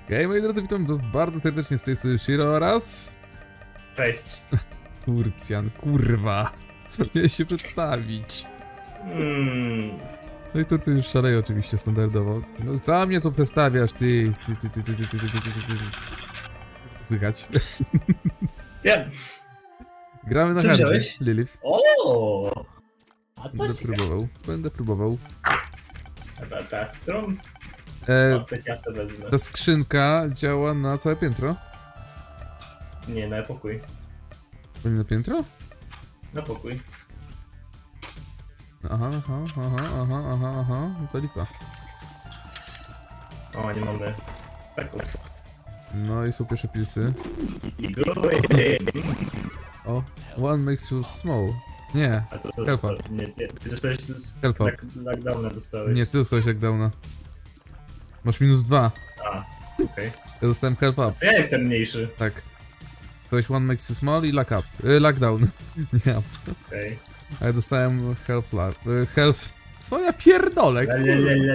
Okej, moi drodzy, witam was bardzo serdecznie z tej strony Shiro oraz... Cześć. Turcjan, kurwa. Miałeś się przedstawić. No i Turcjan już szaleje oczywiście standardowo. No co mnie tu przedstawiasz, ty. Słychać. Wiem. Gramy na Co hardzie, wziąłeś? Lilith. O! A to Będę próbował. Dobra, teraz którą? Ja sobie wezmę. Ta skrzynka działa na całe piętro? Nie, na pokój. Na piętro? Na pokój. Aha, no to lipa. O, nie mamy taków. No i są pierwsze pilsy. O, one makes you small. Nie, A to co help dostałeś? Nie, ty dostałeś help up. lockdowna dostałeś. Nie, ty dostałeś lockdowna. Masz -2. A, okej. Ja dostałem help up. To ja jestem mniejszy. Tak. Dostałeś one makes you small i lock up. Lockdown. Nie. Okej. A ja dostałem health. Co ja pierdolę, kurwa.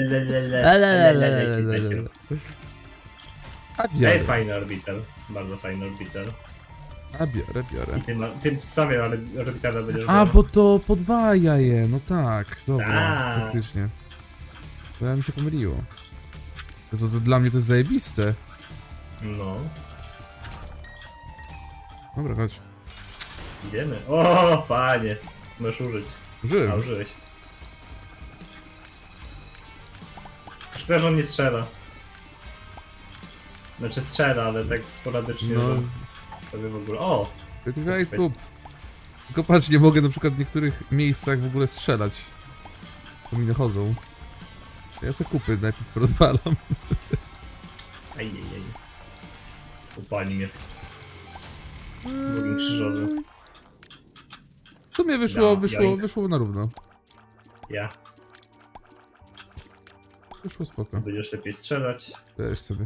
A To biorę. jest fajny orbital. Bardzo fajny orbital. A biorę. I tym samym orbitala będziesz A, miał. bo to podwaja je. No tak, dobra, Tak. faktycznie. To ja mi się pomyliło. To dla mnie to jest zajebiste. No. Dobra, chodź. Idziemy. O, panie. Możesz użyć. A, Użyłem. użyłeś. Szkoda, że on nie strzela. Znaczy strzela, ale tak sporadycznie, No, że sobie w ogóle... O! right, poop. Tylko patrz, nie mogę na przykład w niektórych miejscach w ogóle strzelać. To mi dochodzą. Ja se kupy najpierw porozwalam. Ajajaj. Upali mnie. W drugim krzyżowym. W sumie wyszło na równo. Ja. Wyszło spoko. Będziesz lepiej strzelać. Weź sobie.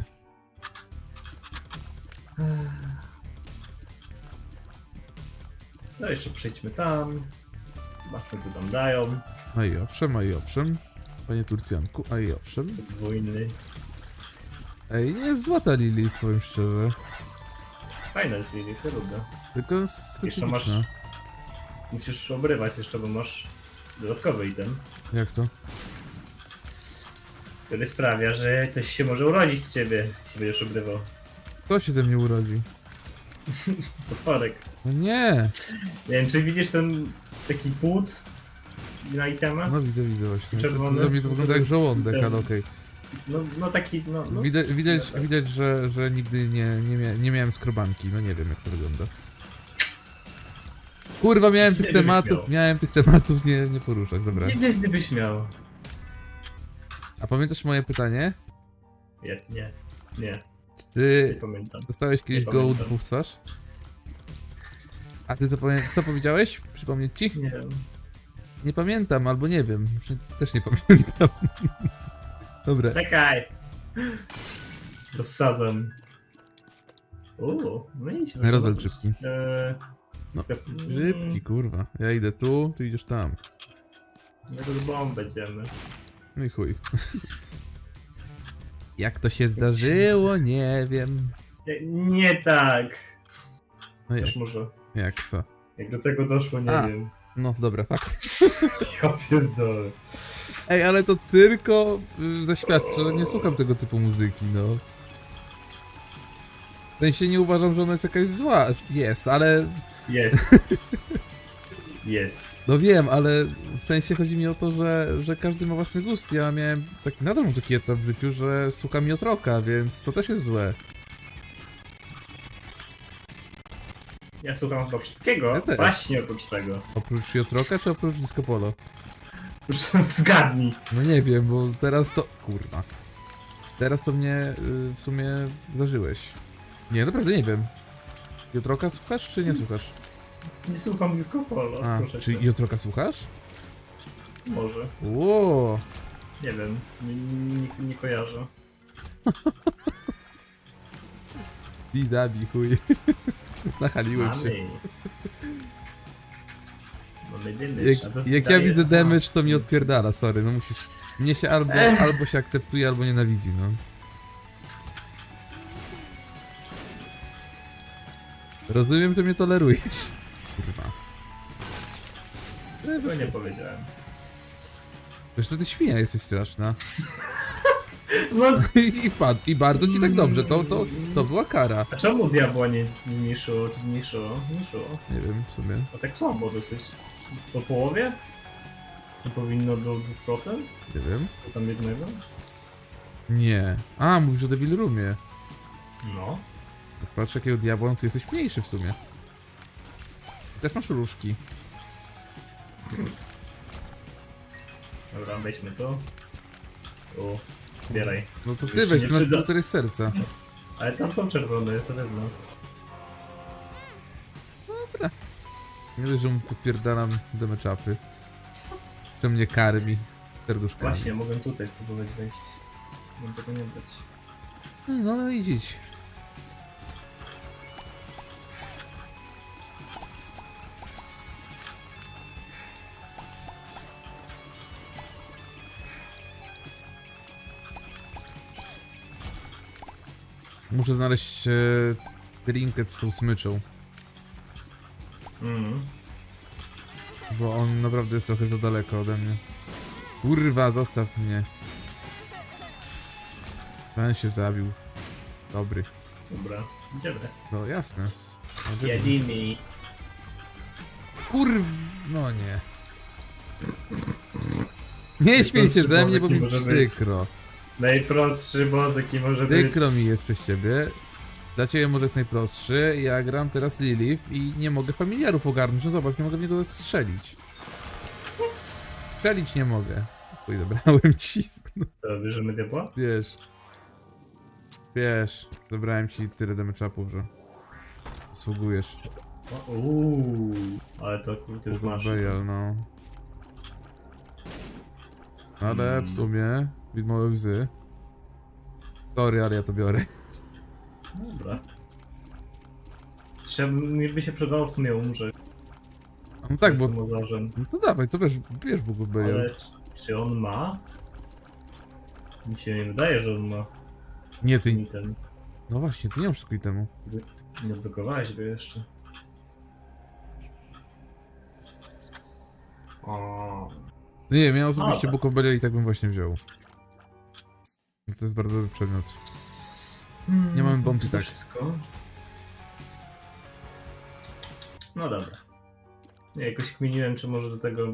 No jeszcze przejdźmy tam. Zobaczmy co tam dają. A i owszem. Panie Turcjanku, a i owszem. Podwójny. Ej, nie jest złota Lilith, powiem szczerze. Fajna jest Lilith, ja lubię. Tylko Jeszcze masz... specyficzna. Musisz obrywać jeszcze, bo masz dodatkowy item, Jak to? który sprawia, że coś się może urodzić z ciebie, jeśli będziesz obrywał. Kto się ze mnie urodzi? Potworek. No nie! Nie wiem, czy widzisz ten taki płód na itemach? No widzę właśnie. Czerwony. To mnie to wygląda jak żołądek, Ten- ale okej. No taki, no. Widać, że nigdy nie miałem skrobanki. No nie wiem jak to wygląda. Kurwa, miałem tych tematów nie poruszać, dobra. Dziwnie gdybyś miał. A pamiętasz moje pytanie? Nie. Nie Czy pamiętam. dostałeś kiedyś Nie gołd pamiętam. w twarz? A ty co powiedziałeś? Przypomnieć ci? Nie wiem. Nie pamiętam, albo nie wiem. Też nie pamiętam. Dobra. Czekaj! Rozsadzam. No idź. Rozwal grzybki. No, sklep- grzybki, kurwa. Ja idę tu, ty idziesz tam. My do bomb będziemy. No i chuj. Jak to się zdarzyło, nie wiem. Nie tak! No jak? Też może. Jak co? Jak do tego doszło, nie wiem. No dobra, fakt. Ja pierdolę. Ej, ale to tylko zaświadcza, że nie słucham tego typu muzyki, no. W sensie nie uważam, że ona jest jakaś zła. Jest, ale... Jest. Jest. No wiem, ale w sensie chodzi mi o to, że każdy ma własny gust. Ja miałem nadal mam taki etap w życiu, że słucham Jotroka, więc to też jest złe. Ja słucham chyba wszystkiego, Ja też. właśnie oprócz tego. Oprócz Jotroka czy oprócz Disco Polo? Już zgadnij. No nie wiem, bo teraz to... Kurwa. Teraz to mnie w sumie zdarzyłeś. Nie, naprawdę nie wiem. Jotroka słuchasz czy nie słuchasz? Nie słucham Disco Polo, A, proszę czy cię. Jotroka słuchasz? Może. Ło. Nie wiem. Nie kojarzę. Bidabi, chuj. Nachaliłem się. Mamy damage. A co to Jak ja daje? widzę damage, to mi odpierdala, sorry, no musisz... Mnie się albo się akceptuje, albo nienawidzi, no. Rozumiem, że mnie tolerujesz. Kurwa. Tego nie powiedziałem. Wiesz co, ty świnia jesteś straszna. No, I bardzo ci tak dobrze, to była kara. a czemu diabła nie zniszczyło, czy zniszczyło? Nie wiem, w sumie. A tak słabo dosyć. Po połowie? To powinno do 2%? Nie wiem. To tam jednego? Nie. A, mówisz o Devil Roomie. No. Jak patrz jakiego diabła, no to jesteś mniejszy w sumie. Też masz różki. Dobra, weźmy to. Tu, zbieraj. No to Już ty się weź, nie ty masz przyda. 1,5 serca. Ale tam są czerwone, jest na pewno. Nie dość, że mu podpierdalam damage'apy. To mnie karmi serduszkami. Właśnie, mogę tutaj spróbować wejść. Mogę tego nie brać. No idź. Muszę znaleźć trinket z tą smyczą, bo on naprawdę jest trochę za daleko ode mnie. Kurwa, zostaw mnie. Pan się zabił. Dobry. Dobra, idziemy. No jasne. Jedziemy. No nie. Nie śmiej się ze mnie, bo mi przykro. Najprostszy boss, jaki może być. Przykro mi jest przez ciebie. Dla ciebie może jest najprostszy. Ja gram teraz Lilith i nie mogę familiarów ogarnąć. No zobacz, nie mogę w niego strzelić. Strzelić nie mogę. Chuj, zabrałem ci. No, To bierzemy diabła? wiesz, zabrałem ci tyle damage'apów, że zasługujesz. Ale to ty już masz. Bejal, no. Ale w sumie widmowe łzy. Sorry, ale ja to biorę. Dobra. Mi by się przydało w sumie umrzeć. No tak, bo... Mozarzem. No to dawaj, to bierz Bóg Bejal. Ale czy on ma? Mi się nie wydaje, że on ma. Nie, ty... Ten. No właśnie, ty nie masz tylko temu. Nie odblokowałeś go jeszcze. O. Nie, ja osobiście tak. Book of Belial i tak bym właśnie wziął. To jest bardzo dobry przedmiot. Nie mamy bombki, To tak. wszystko. No dobra. Nie, jakoś kminiłem, czy może do tego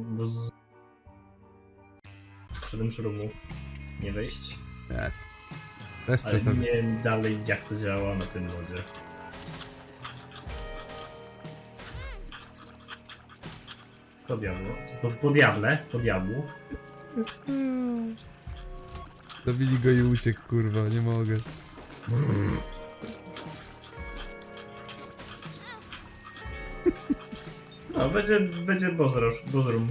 przedem szrumu nie wejść. Nie. Bez Ale przesady. nie wiem dalej, jak to działa na tym modzie. Po diablu. Po diable, po diabłu. Zabili go i uciekł, kurwa, nie mogę. No, będzie boss room.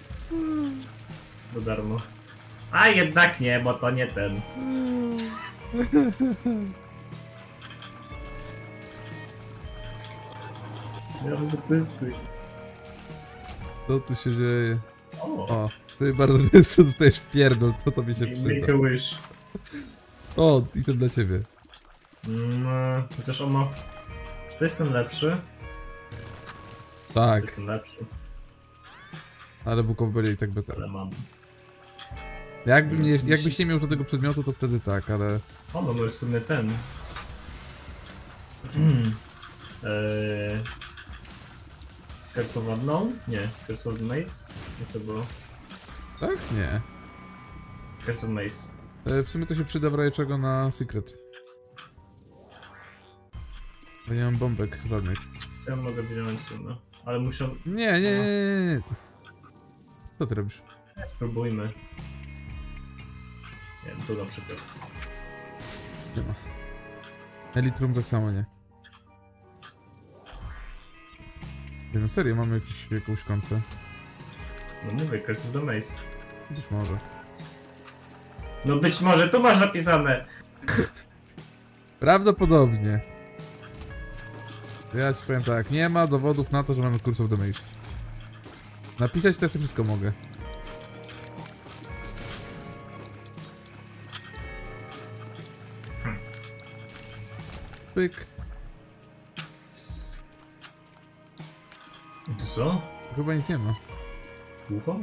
Za darmo. A jednak nie, bo to nie ten. Miałem statystyk. Co tu się dzieje? O, Ty bardzo często dostajesz pierdol, to tobie się make przyda. a wish. O, i to dla ciebie. No, chociaż on ma... Czy to jest ten lepszy? To Tak, jest ten lepszy, ale Book of Belial i tak better. ale mam. Jakbyś nie miał do tego przedmiotu, to wtedy tak, ale... O, no jest w sumie ten. Curse of Unknown? Nie, Curse of Maze? Jak to było? Tak? Nie. Curse of Maze. W sumie to się przyda w razie czego na Secret. Bo nie mam bombek żadnych. To ja mogę wziąć sobie, ale muszę... Nie. Co ty robisz? Spróbujmy. Nie wiem, tu na przykład. Nie ma. Elite Room tak samo nie. No serio, mamy jakąś kontrę? No mówię, Curse of the Maze. Być może. No być może, tu masz napisane! Prawdopodobnie. Ja ci powiem tak, nie ma dowodów na to, że mamy Curse of the Maze. Napisać to ja sobie wszystko mogę. Pyk. Co? Chyba nic nie ma. Ucho?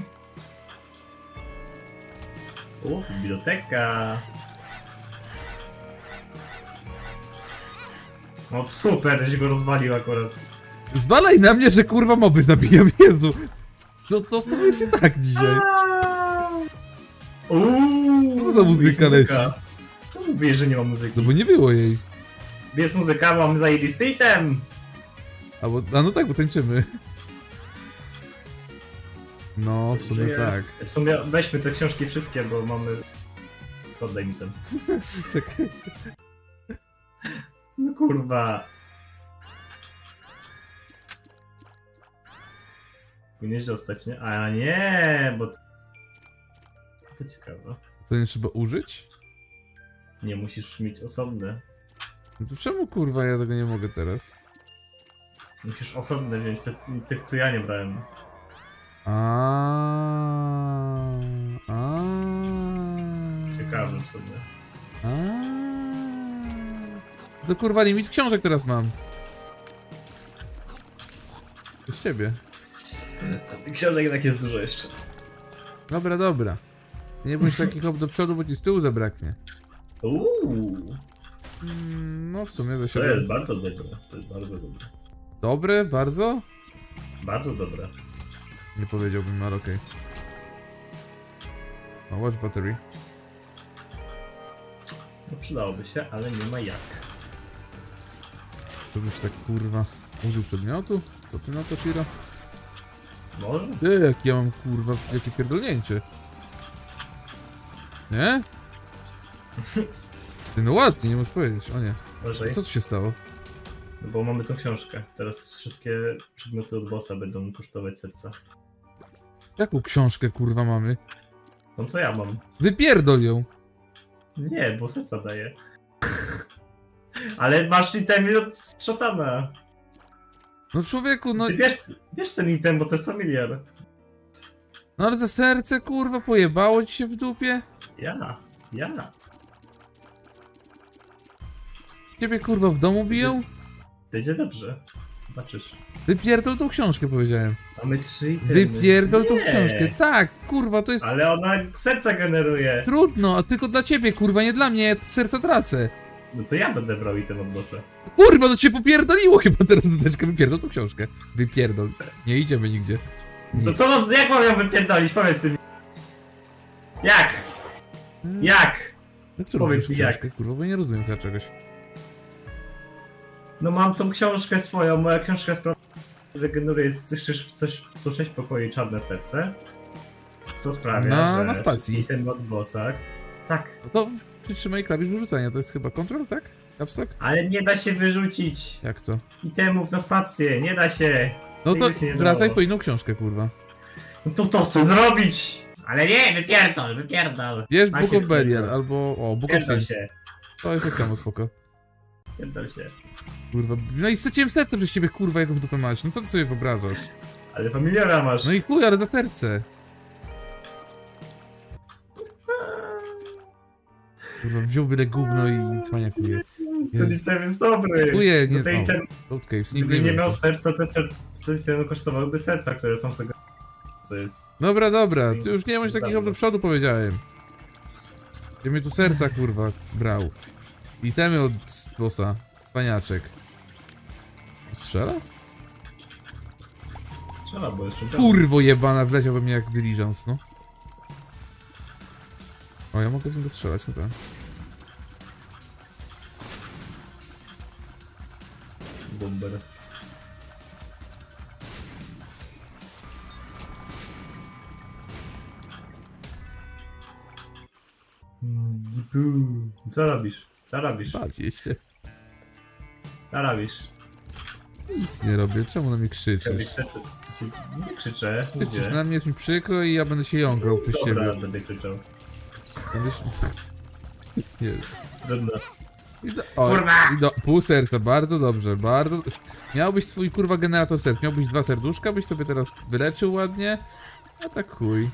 O, biblioteka. No super, żeś go rozwalił akurat. Zwalaj na mnie, że kurwa moby zabijam, Jezu! To z tobą jest i tak dzisiaj. Co za muzyka leci? Czemu mówisz, że nie ma muzyki? No bo nie było jej. Jest muzyka, mam zajebisty item! A no tak, bo tańczymy. No, w sumie tak. W sumie weźmy te książki wszystkie, bo mamy... Oddaj mi ten. Czekaj. No kurwa. Powinieneś dostać, nie? A nie, bo... To ciekawe. To nie trzeba użyć? Nie musisz mieć osobne. No to czemu kurwa ja tego nie mogę teraz? Musisz osobne wziąć, tych co ja nie brałem. Ciekawe w sumie. To kurwa limit książek teraz mam. To z ciebie. A tych książek jednak jest dużo jeszcze. Dobra, dobra. Nie bądź taki hop do przodu, bo ci z tyłu zabraknie. No w sumie to się... To jest bardzo dobre. To jest bardzo dobre. Dobre? Bardzo? Bardzo dobre. Nie powiedziałbym, ale okej. No, watch battery. To przydałoby się, ale nie ma jak. Żebyś tak kurwa użył przedmiotu? Co ty na to, Shiro? Może? Ty, jak ja mam kurwa, jakie pierdolnięcie. Nie? Ty, no ładnie, nie możesz powiedzieć, o nie. Może. Co tu się stało? No bo mamy tą książkę. Teraz wszystkie przedmioty od bossa będą kosztować serca. Jaką książkę kurwa mamy? Tą co ja mam. Wypierdol ją! Nie, bo serca daje. Ale masz itemy od szatana. No człowieku, no... Ty bierz ten item, bo to jest familiar. No ale za serce kurwa pojebało ci się w dupie? Ja. Ciebie kurwa w domu biją? Będzie dobrze. Zobaczysz. Wypierdol tą książkę, powiedziałem. Mamy 3 itemy. Wypierdol tą Nie. książkę. Tak, kurwa, to jest... Ale ona serca generuje. Trudno, a tylko dla ciebie, kurwa, nie dla mnie, ja serca tracę. No to ja będę brał item od bossa. Kurwa, no cię popierdoliło chyba teraz zadeczkę. Wypierdol tą książkę. Wypierdol. Nie idziemy nigdzie. To co mam, jak mam ją wypierdolić? Powiedz ty mi. Jak? Jak? Jak to Powiedz robisz mi jak. książkę, kurwa, bo nie rozumiem chyba czegoś. No mam tą książkę swoją, moja książka regeneruje co 6 pokoi czarne serce. Co sprawia, że na spacji. i ten od bossa. Tak. No to przytrzymaj klawisz wyrzucania, to jest chyba control, tak? Capstock? Ale nie da się wyrzucić Jak to? itemów na spację, nie da się. No to Nigdy się nie wracaj dało. po inną książkę, kurwa. No to chcę zrobić! Ale nie, wypierdol. Bierz Ma Book się of Belial, wypierdol. albo... O, Book of Wypierdol Sin. się. To jest tak samo spoko. Wypierdol się. Kurwa, no i straciłem serce przez ciebie, kurwa, jak w dupę mać. No co ty sobie wyobrażasz? Ale familiara masz. No i chuj, ale za serce. Kurwa, wziął byle gówno i cwaniakuje. Ten item jest dobry. Chuje, nie No ten znam. item, Load caves, gdyby nigdy nie nie miał wiem. serca, te itemy kosztowałyby serca, które są z tego... Co jest... Dobra, ty już nie bądź takich do przodu, powiedziałem. Gdzie mnie tu serca, kurwa, brał. Itemy od bossa. Cwaniaczek. Strzela? Trzeba, bo jeszcze... Kurwo jebana, wleciał we mnie jak diligence, no. O, ja mogę z niego strzelać, no tak. Bomber. Co robisz? Co robisz? Bawię się. Co robisz? Nic nie robię, czemu na mnie Robisz krzyczysz? serce. Nie krzyczę, Krzyczysz mówię. na mnie, jest mi przykro i ja będę się jąkał przez Dobra, ciebie. będę krzyczał. Będziesz... Jest. Trudno. Kurwa! Pół serca, bardzo dobrze, bardzo... Miałbyś swój kurwa generator serc, miałbyś 2 serduszka, byś sobie teraz wyleczył ładnie. A tak chuj.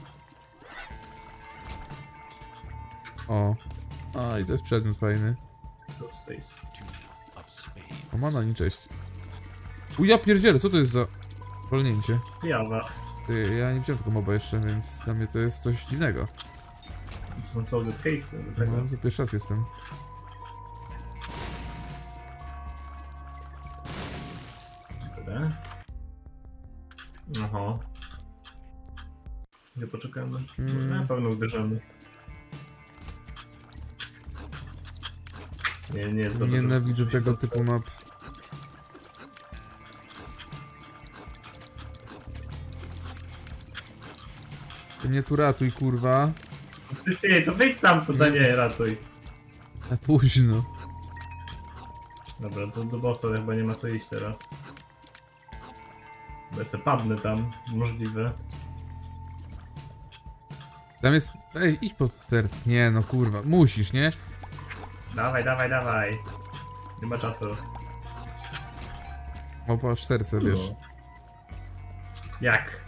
O. A i to jest przedmiot fajny. Space. O, mana, nie cześć. Ja pierdzielę, co to jest za... Wolnięcie. Jawa. Ty, ja nie wziąłem tego moba jeszcze, więc dla mnie to jest coś dziwnego. To są clouded case'y do tego. No, to pierwszy raz jestem. Dobra. Aha. Nie poczekamy. Na pewno ubierzemy. Nie jest dobrze. Nienawidzę tego typu map. Ty mnie tu ratuj, kurwa. Ty, to wyjdź sam, to nie ratuj. Na późno. Dobra, to do bossa chyba nie ma co iść teraz. Bo ja sobie padnę tam, możliwe. Tam jest... Ej, idź pod ster. Nie no, kurwa. Musisz, nie? Dawaj, dawaj, dawaj. Nie ma czasu. Opasz serce, wiesz. No. Jak?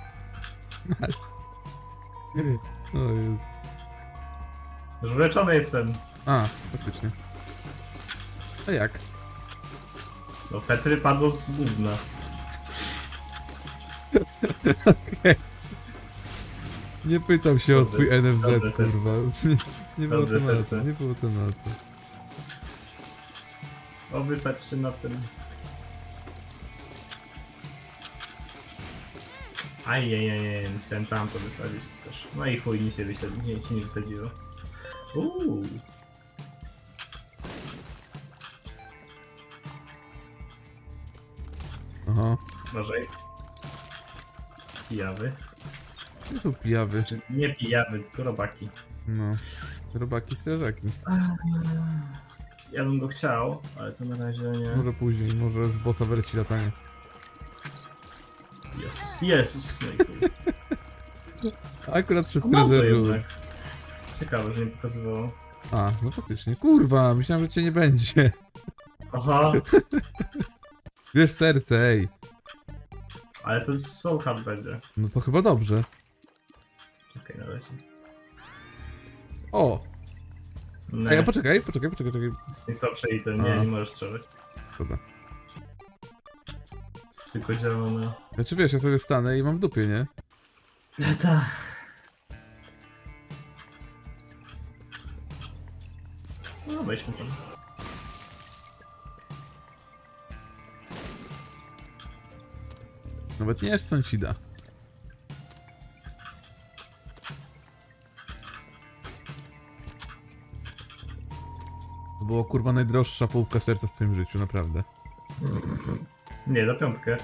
O Jezu. Już wyleczony jestem. A, faktycznie. A jak? No serce wypadło z gówna. Okej. Nie pytam się o twój NFZ, dobre serce. kurwa. Nie było Dobre tematu, serce. nie było tematu. O, wysać się na tym. Ajajajaj, musiałem tam to wysadzić też. No i chuj, nic się nie wysadziło. Aha. Uważaj. Pijawy. Nie są pijawy. Czy nie pijawy, tylko robaki. No. Robaki, strażaki. Ja bym go chciał, ale to na razie nie. Może później, może z bossa wyleci latanie. Jezus, Jezus, no i chuj. Akurat przed A mam to treasure room. jednak. Ciekawe, że nie pokazywało. A, no faktycznie. Kurwa, myślałem, że cię nie będzie. Aha, Wiesz serce, ej. ale to z Soul Heart będzie. No to chyba dobrze. Okej, na razie. O! Nie, Ej, a poczekaj. jest najsłabsze i to A. nie możesz strzelać. Szkoda. Tylko działa na... Znaczy wiesz, ja sobie stanę i mam w dupie, nie? Tak. No, weźmy tam. Nawet nie wiesz, co on ci da. To było kurwa najdroższa połówka serca w twoim życiu, naprawdę. Nie, za piątkę.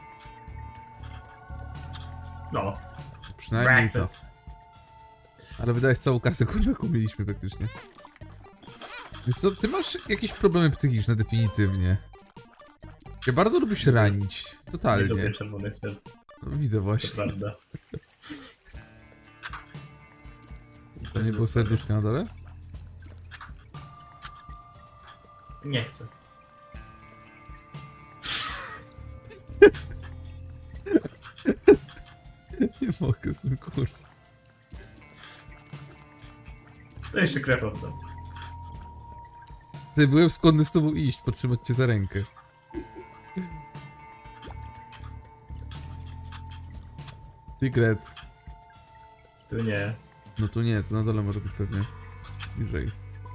No. Przynajmniej to. Breakfast. Ale wydałeś całą kasę, kurwa, jaką mieliśmy praktycznie. Więc co, ty masz jakieś problemy psychiczne definitywnie. Ja bardzo lubię się ranić. Nie Totalnie. lubię czerwonych serc, No, widzę to właśnie. prawda. To nie było serduszka na dole? Nie chcę. Nie mogę z tym, kurwa. To jeszcze krew oddam. Ty, byłem skłonny z tobą iść, potrzymać cię za rękę. Secret. Tu nie. No tu nie, to na dole może być pewnie. Bliżej.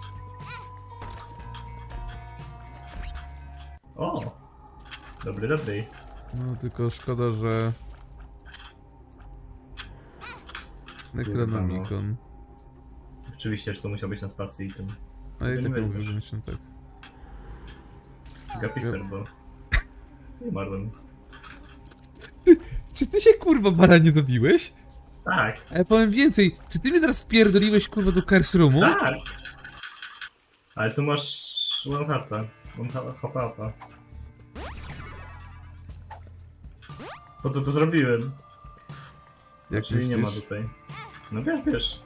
O! Dobry, dobry. No tylko szkoda, że... Necronomicon. Oczywiście, że to musiał być na spacji i tym. Ale i nie tak będziesz. mówię, że myślę tak. Gapiser, bo... Nie umarłem. Czy ty się kurwa bara nie zabiłeś? Tak, A ja powiem więcej, czy ty mnie zaraz wpierdoliłeś kurwa do Curse Roomu? tak! Ale tu masz... One Hearta. Hop-upa. Po co to zrobiłem? Jak Czyli nie ma myślisz? tutaj. No wiesz.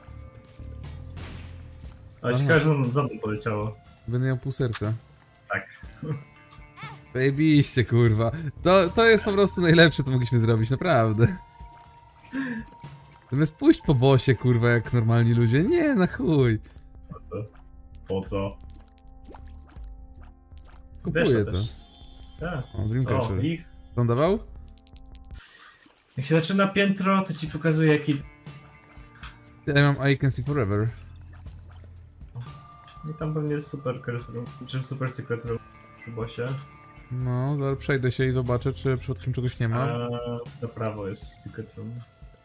Ale Aha. ciekawe, że za mną poleciało. Będę miał pół serca. Tak. Zajebiście, kurwa. To jest po prostu najlepsze, co mogliśmy zrobić, naprawdę. Zamiast pójść po bosie, kurwa, jak normalni ludzie. Nie, na chuj. Po co? Po co? Kupuję Wiesz, to. też. Tak. O, O, Dreamcatcher. ich? Co on dawał? Jak się zaczyna piętro, to ci pokazuje jaki... Ja mam I can see forever. I tam pewnie jest super curse room, czy super secret room przy bossie. No, zaraz przejdę się i zobaczę, czy przypadkiem czegoś nie ma. A na prawo jest secret room.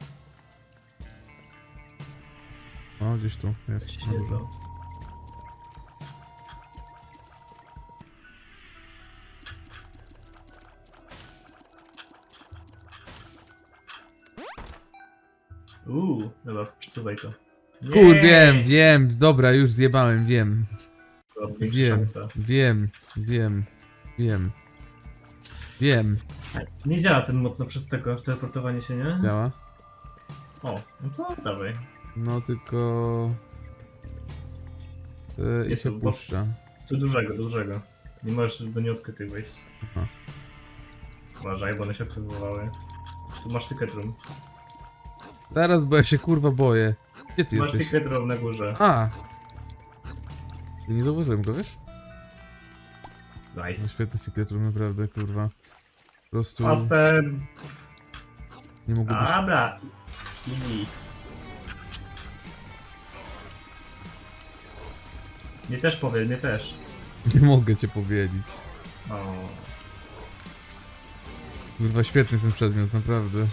O, gdzieś tu jest. Właściwie to. Dobra, przesuwaj to. Nie! Kur, wiem, dobra, już zjebałem, wiem. Była większa Wiem, szansa. wiem. Nie działa ten mod no przez tego teleportowanie się, nie? Działa. O, no to dawaj. No tylko... I Nie, się to puszcza. Tu dużego. Nie możesz do nieodkrytych wejść. Aha. Uważaj, bo one się aktywowały. Tu masz secret room. Zaraz, bo ja się kurwa boję. Gdzie ty Masz jesteś? secret room na górze. A! Ja nie zauważyłem go, wiesz? No Nice. świetny secret room, naprawdę, kurwa. Po prostu Pastem! nie mogło być... Dobra. Easy. Mnie też powie, mnie też. Nie mogę cię powiedzieć. O. Kurwa, świetny jest ten przedmiot, naprawdę.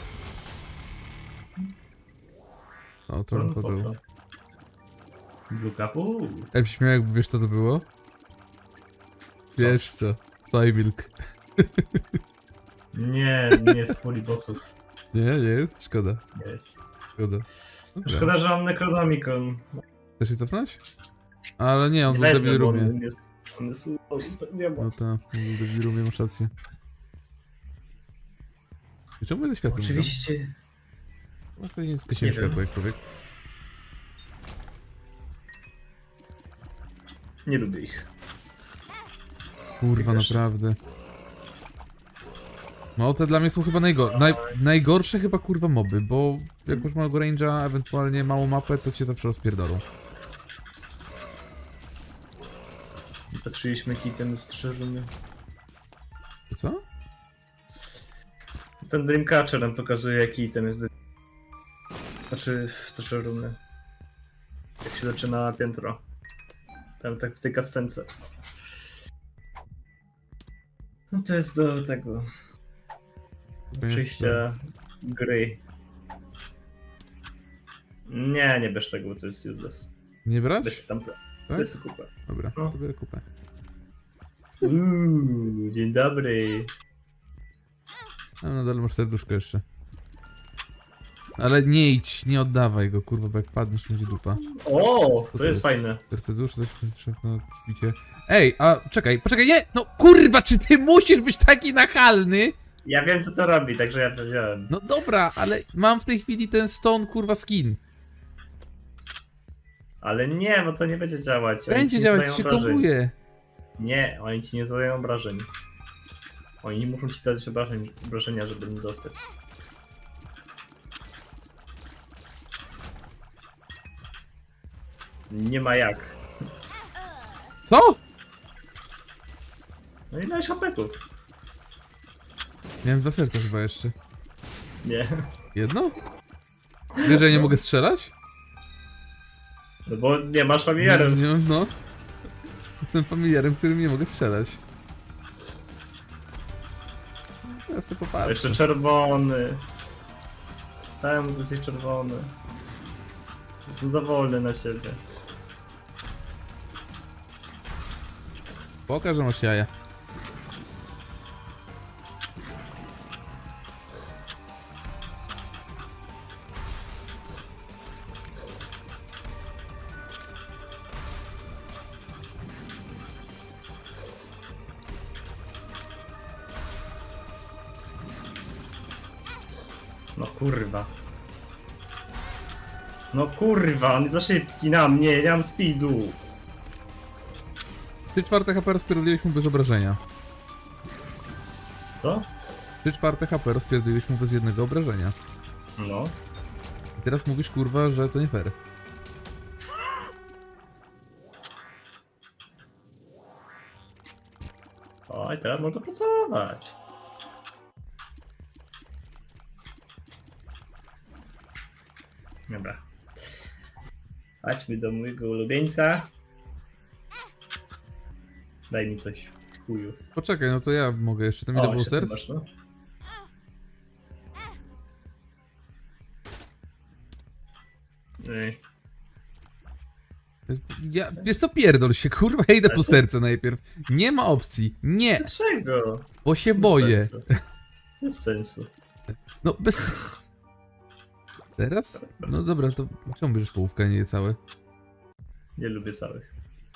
O, to bym po podał. to. Blue Cup? Ja bym się śmiał, jakby wiesz co to było? Wiesz co? Soy milk. Nie jest puli bossów. Nie jest? Szkoda. Jest. Szkoda. Dobra. Szkoda, że mam Necronomicon. Chcesz się cofnąć? Ale nie, on Nie był w wezmę, Devil bo Roomie. on jest diabła. No to, on był w Devil Roomie, masz rację. I czemu jest ze światłem? Oczywiście. No to nie skosiłem Nie wiem. światło jak człowiek. Nie lubię ich. Kurwa, Też. naprawdę. No te dla mnie są chyba najgorsze chyba kurwa moby, bo jak masz małego range'a, ewentualnie małą mapę, to cię zawsze rozpierdolą. Patrzyliśmy kitem z strzeżony. To co? Ten Dreamcatcher nam pokazuje jaki item jest. Znaczy w te runy. Jak się zaczyna piętro. Tam tak w tej kastence. No to jest do tego. Do przejścia gry. Nie bierz tego, bo to jest useless. Nie brać? Weź tamte. Tak? Weź kupę. Dobra, No. to biorę kupę. Dzień dobry. A nadal masz serduszko jeszcze. Ale nie idź, nie oddawaj go, kurwa, bo jak padniesz, będzie dupa. O, Co to jest fajne. Serduszko, coś na bicie. Ej, a czekaj, poczekaj, nie! No kurwa, czy ty musisz być taki nachalny? Ja wiem co to robi, także ja powiedziałem. No dobra, ale mam w tej chwili ten stone, kurwa, skin. Ale nie, bo to nie będzie działać. Oni Będzie ci nie działać, zadają się obrażeń. kombuje. Nie, oni ci nie zadają obrażeń. Oni nie muszą ci zadać obrażenia, żeby nie dostać. Nie ma jak. Co? No i miałeś hapeków. Miałem 2 serca chyba jeszcze. Nie. Jedno? Wiesz, że ja nie mogę strzelać? No bo nie masz familiarem. Nie, no. Jestem familiarem, którym nie mogę strzelać. Ja sobie popatrzę. Jeszcze czerwony. Temu to jesteś czerwony. Jestem za wolny na siebie. Pokaż, że masz jaja. No kurwa. No kurwa, on jest za szybki na mnie, nie mam speedu. 3/4 HP rozpierdoliłeś mu bez obrażenia. Co? 3/4 HP rozpierdoliłeś mu bez jednego obrażenia. No. I teraz mówisz, kurwa, że to nie fair. O, i teraz mogę pracować. Chodźmy do mojego ulubieńca. Daj mi coś. Chuju. Poczekaj, no to ja mogę jeszcze. Tam ile było jeszcze ty serc? masz, no. Ej. Ja, wiesz co, pierdol się, kurwa, ja idę po Ale co? serce najpierw. Nie ma opcji. Nie, Dlaczego? bo się Bez boję. sensu. Bez sensu. No, bez... Teraz? No dobra, to czemu bierzesz połówkę, a nie całe? Nie lubię całych.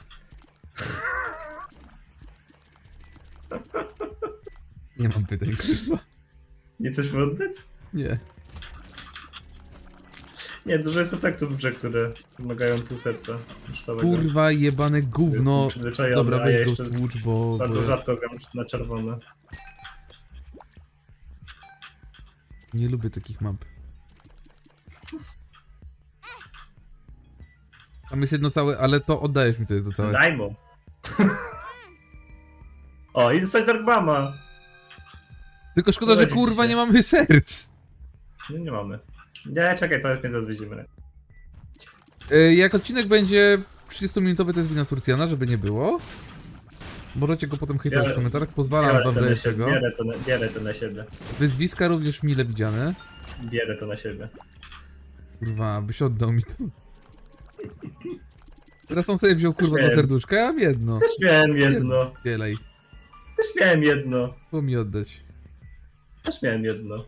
Nie mam pytań, kurwa. Nie chcesz mu oddać? Nie. Nie, dużo jest efektów w grze, które wymagają pół serca już całego. Kurwa, jebane gówno. Jestem przyzwyczajony, Dobra, a ja weź go jeszcze tłucz, bo... bardzo ja rzadko gram na czerwone. nie lubię takich map. Tam jest jedno całe, ale to oddajesz mi to jedno całe. Daj mu. O, i dostać Dark Mama. Tylko szkoda, że Poradzić kurwa się. nie mamy serc. No nie mamy. Nie, czekaj, cały zaraz widzimy. Jak odcinek będzie 30-minutowy, to jest wina Turcjana, żeby nie było. Możecie go potem hejtować w Biorę- komentarzach, pozwalam wam dać tego. Bierę to na siebie. Wyzwiska również mile widziane. Bierę to na siebie. Kurwa, byś oddał mi to. Teraz on sobie wziął kurwa miałem. dwa serduszka, ja mam jedno. Też miałem jedno. Wielej, Też miałem jedno. było mi oddać. Też miałem jedno.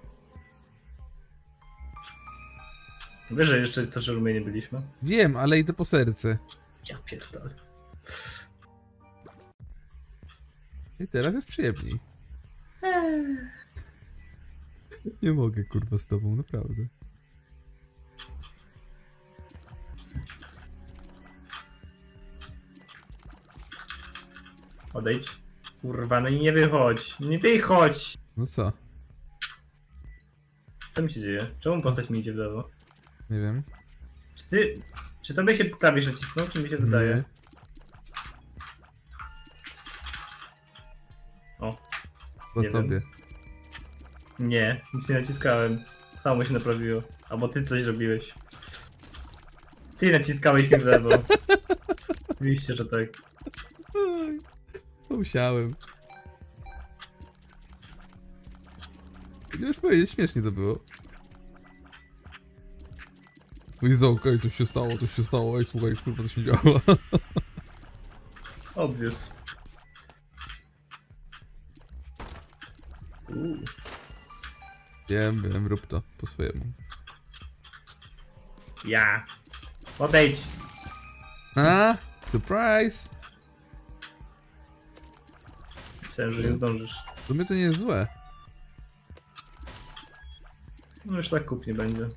Wiesz, że jeszcze to, że w nie byliśmy? Wiem, ale idę po serce. Ja pierdolę. I teraz jest przyjemniej. Nie mogę kurwa z tobą, naprawdę. Odejdź. Kurwa, no i nie wychodź. Nie wychodź! No co? Co mi się dzieje? Czemu postać mi idzie w lewo? Nie wiem. Czy tobie się klawisz nacisnął, czy mi się wydaje? Nie. O, Po Nie wiem. tobie. nie, nic nie naciskałem. Samo się naprawiło. Albo ty coś robiłeś. Ty naciskałeś mi w lewo. Oczywiście, że tak. Oj, musiałem. Nie już powiedzieć, śmiesznie to było. Powiedz, okej, coś się stało, ej, słuchaj, kurwa, coś nie działa. Obvious. Wiem, rób to po swojemu. Ja. Odejdź. A? Surprise! Myślałem, że nie zdążysz. W sumie to nie jest złe. No już tak kup nie będzie.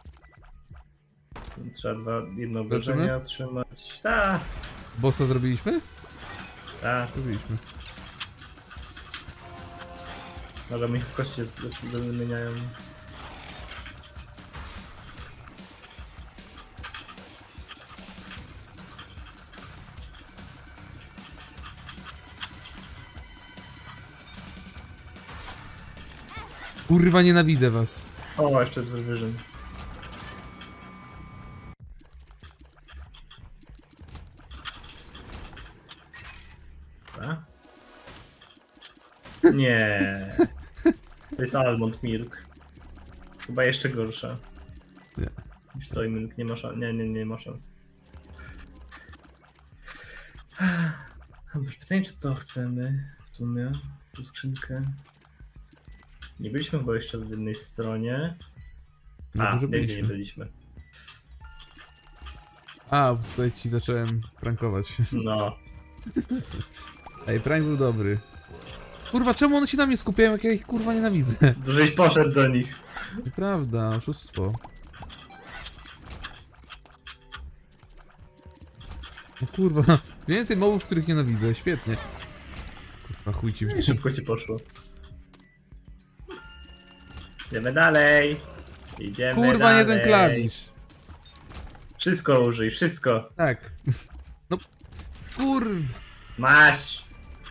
Trzeba jedno obrażenie Zobaczymy? otrzymać. Ta. Bossa zrobiliśmy? Zrobiliśmy. Ale mi w kości zmieniają. Kurwa, nienawidzę was. O, jeszcze wyżej. A? Nie. To jest Almond Milk. Chyba jeszcze gorsza. Nie. Niż Soy Milk. Nie ma szans. Nie ma szans. Pytanie, czy to chcemy w sumie? Tu skrzynkę. Nie byliśmy chyba jeszcze w jednej stronie. No, może nigdzie nie byliśmy. byliśmy. A, tutaj ci zacząłem prankować. No. Ej, prank był dobry. Kurwa, czemu one się na mnie skupiają, jak ja ich kurwa nienawidzę? Żeś poszedł do nich. Nieprawda, oszustwo. No kurwa, więcej mobów, których nienawidzę, świetnie. Kurwa, chuj ci w I szybko ci poszło. Idziemy dalej. Idziemy Kurwa, dalej. nie ten klawisz. Wszystko użyj, wszystko. Tak. No, kurwa. Masz.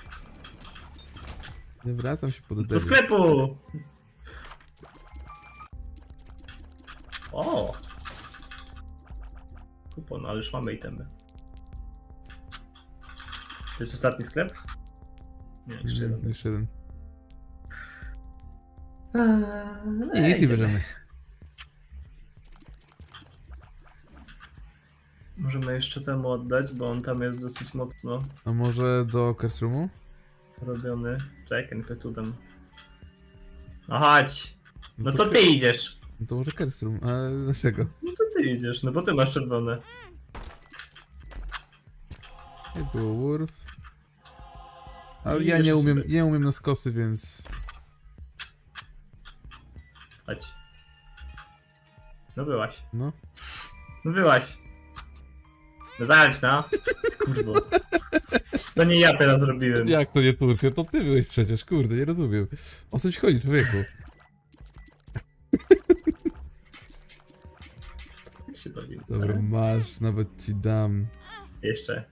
Nie wracam się pod Do debil. sklepu. O. Kupon, ale już mamy itemy. To jest ostatni sklep? Nie, jeszcze jeden. Jeszcze jeden. No, Nie, nie bierzemy. Możemy jeszcze temu oddać, bo on tam jest dosyć mocno A może do Curse Roomu? robiony. Czekaj, tu dam. No chodź! No to to ty idziesz! No to może Curse Room, a dlaczego? No to ty idziesz, no bo ty masz czerwone. Nie było Wolf. Ale I ja idziesz nie sobie. umiem na skosy, więc... Chodź. No byłaś. No. No byłaś. No zaleć, no. Ty kurwo. To nie ja teraz zrobiłem. Jak to nie Turcja? To ty byłeś przecież, kurde, nie rozumiem. O co ci chodzi, człowieku? Jak się bawimy? Dobra, masz, nawet ci dam. Jeszcze.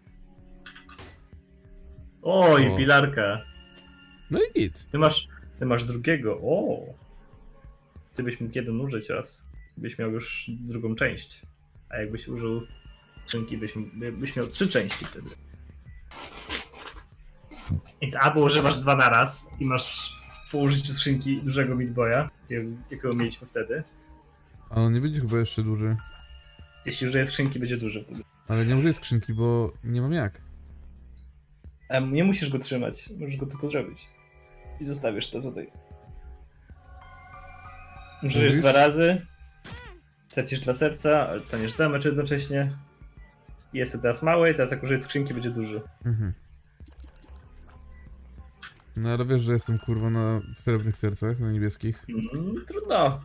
Oj, O. pilarka. No i git. Ty masz drugiego. O. Ty byś mógł jeden użyć raz. Byś miał już drugą część. A jakbyś użył skrzynki, byś miał 3 części wtedy. Więc albo używasz 2 na raz i masz po użyciu skrzynki dużego Meatboya, jakiego mieliśmy wtedy. Ale on nie będzie chyba jeszcze duży. Jeśli użyję skrzynki, będzie duży wtedy. Ale nie użyję skrzynki, bo nie mam jak. Nie musisz go trzymać, możesz go tylko zrobić. I zostawisz to tutaj. Użyjesz Mówisz? 2 razy, stracisz 2 serca, ale dostaniesz damage jednocześnie. Jest to teraz mały i teraz jak użyjesz skrzynki, będzie duży. Mhm. No ale wiesz, że jestem kurwa na srebrnych sercach, na niebieskich. Trudno.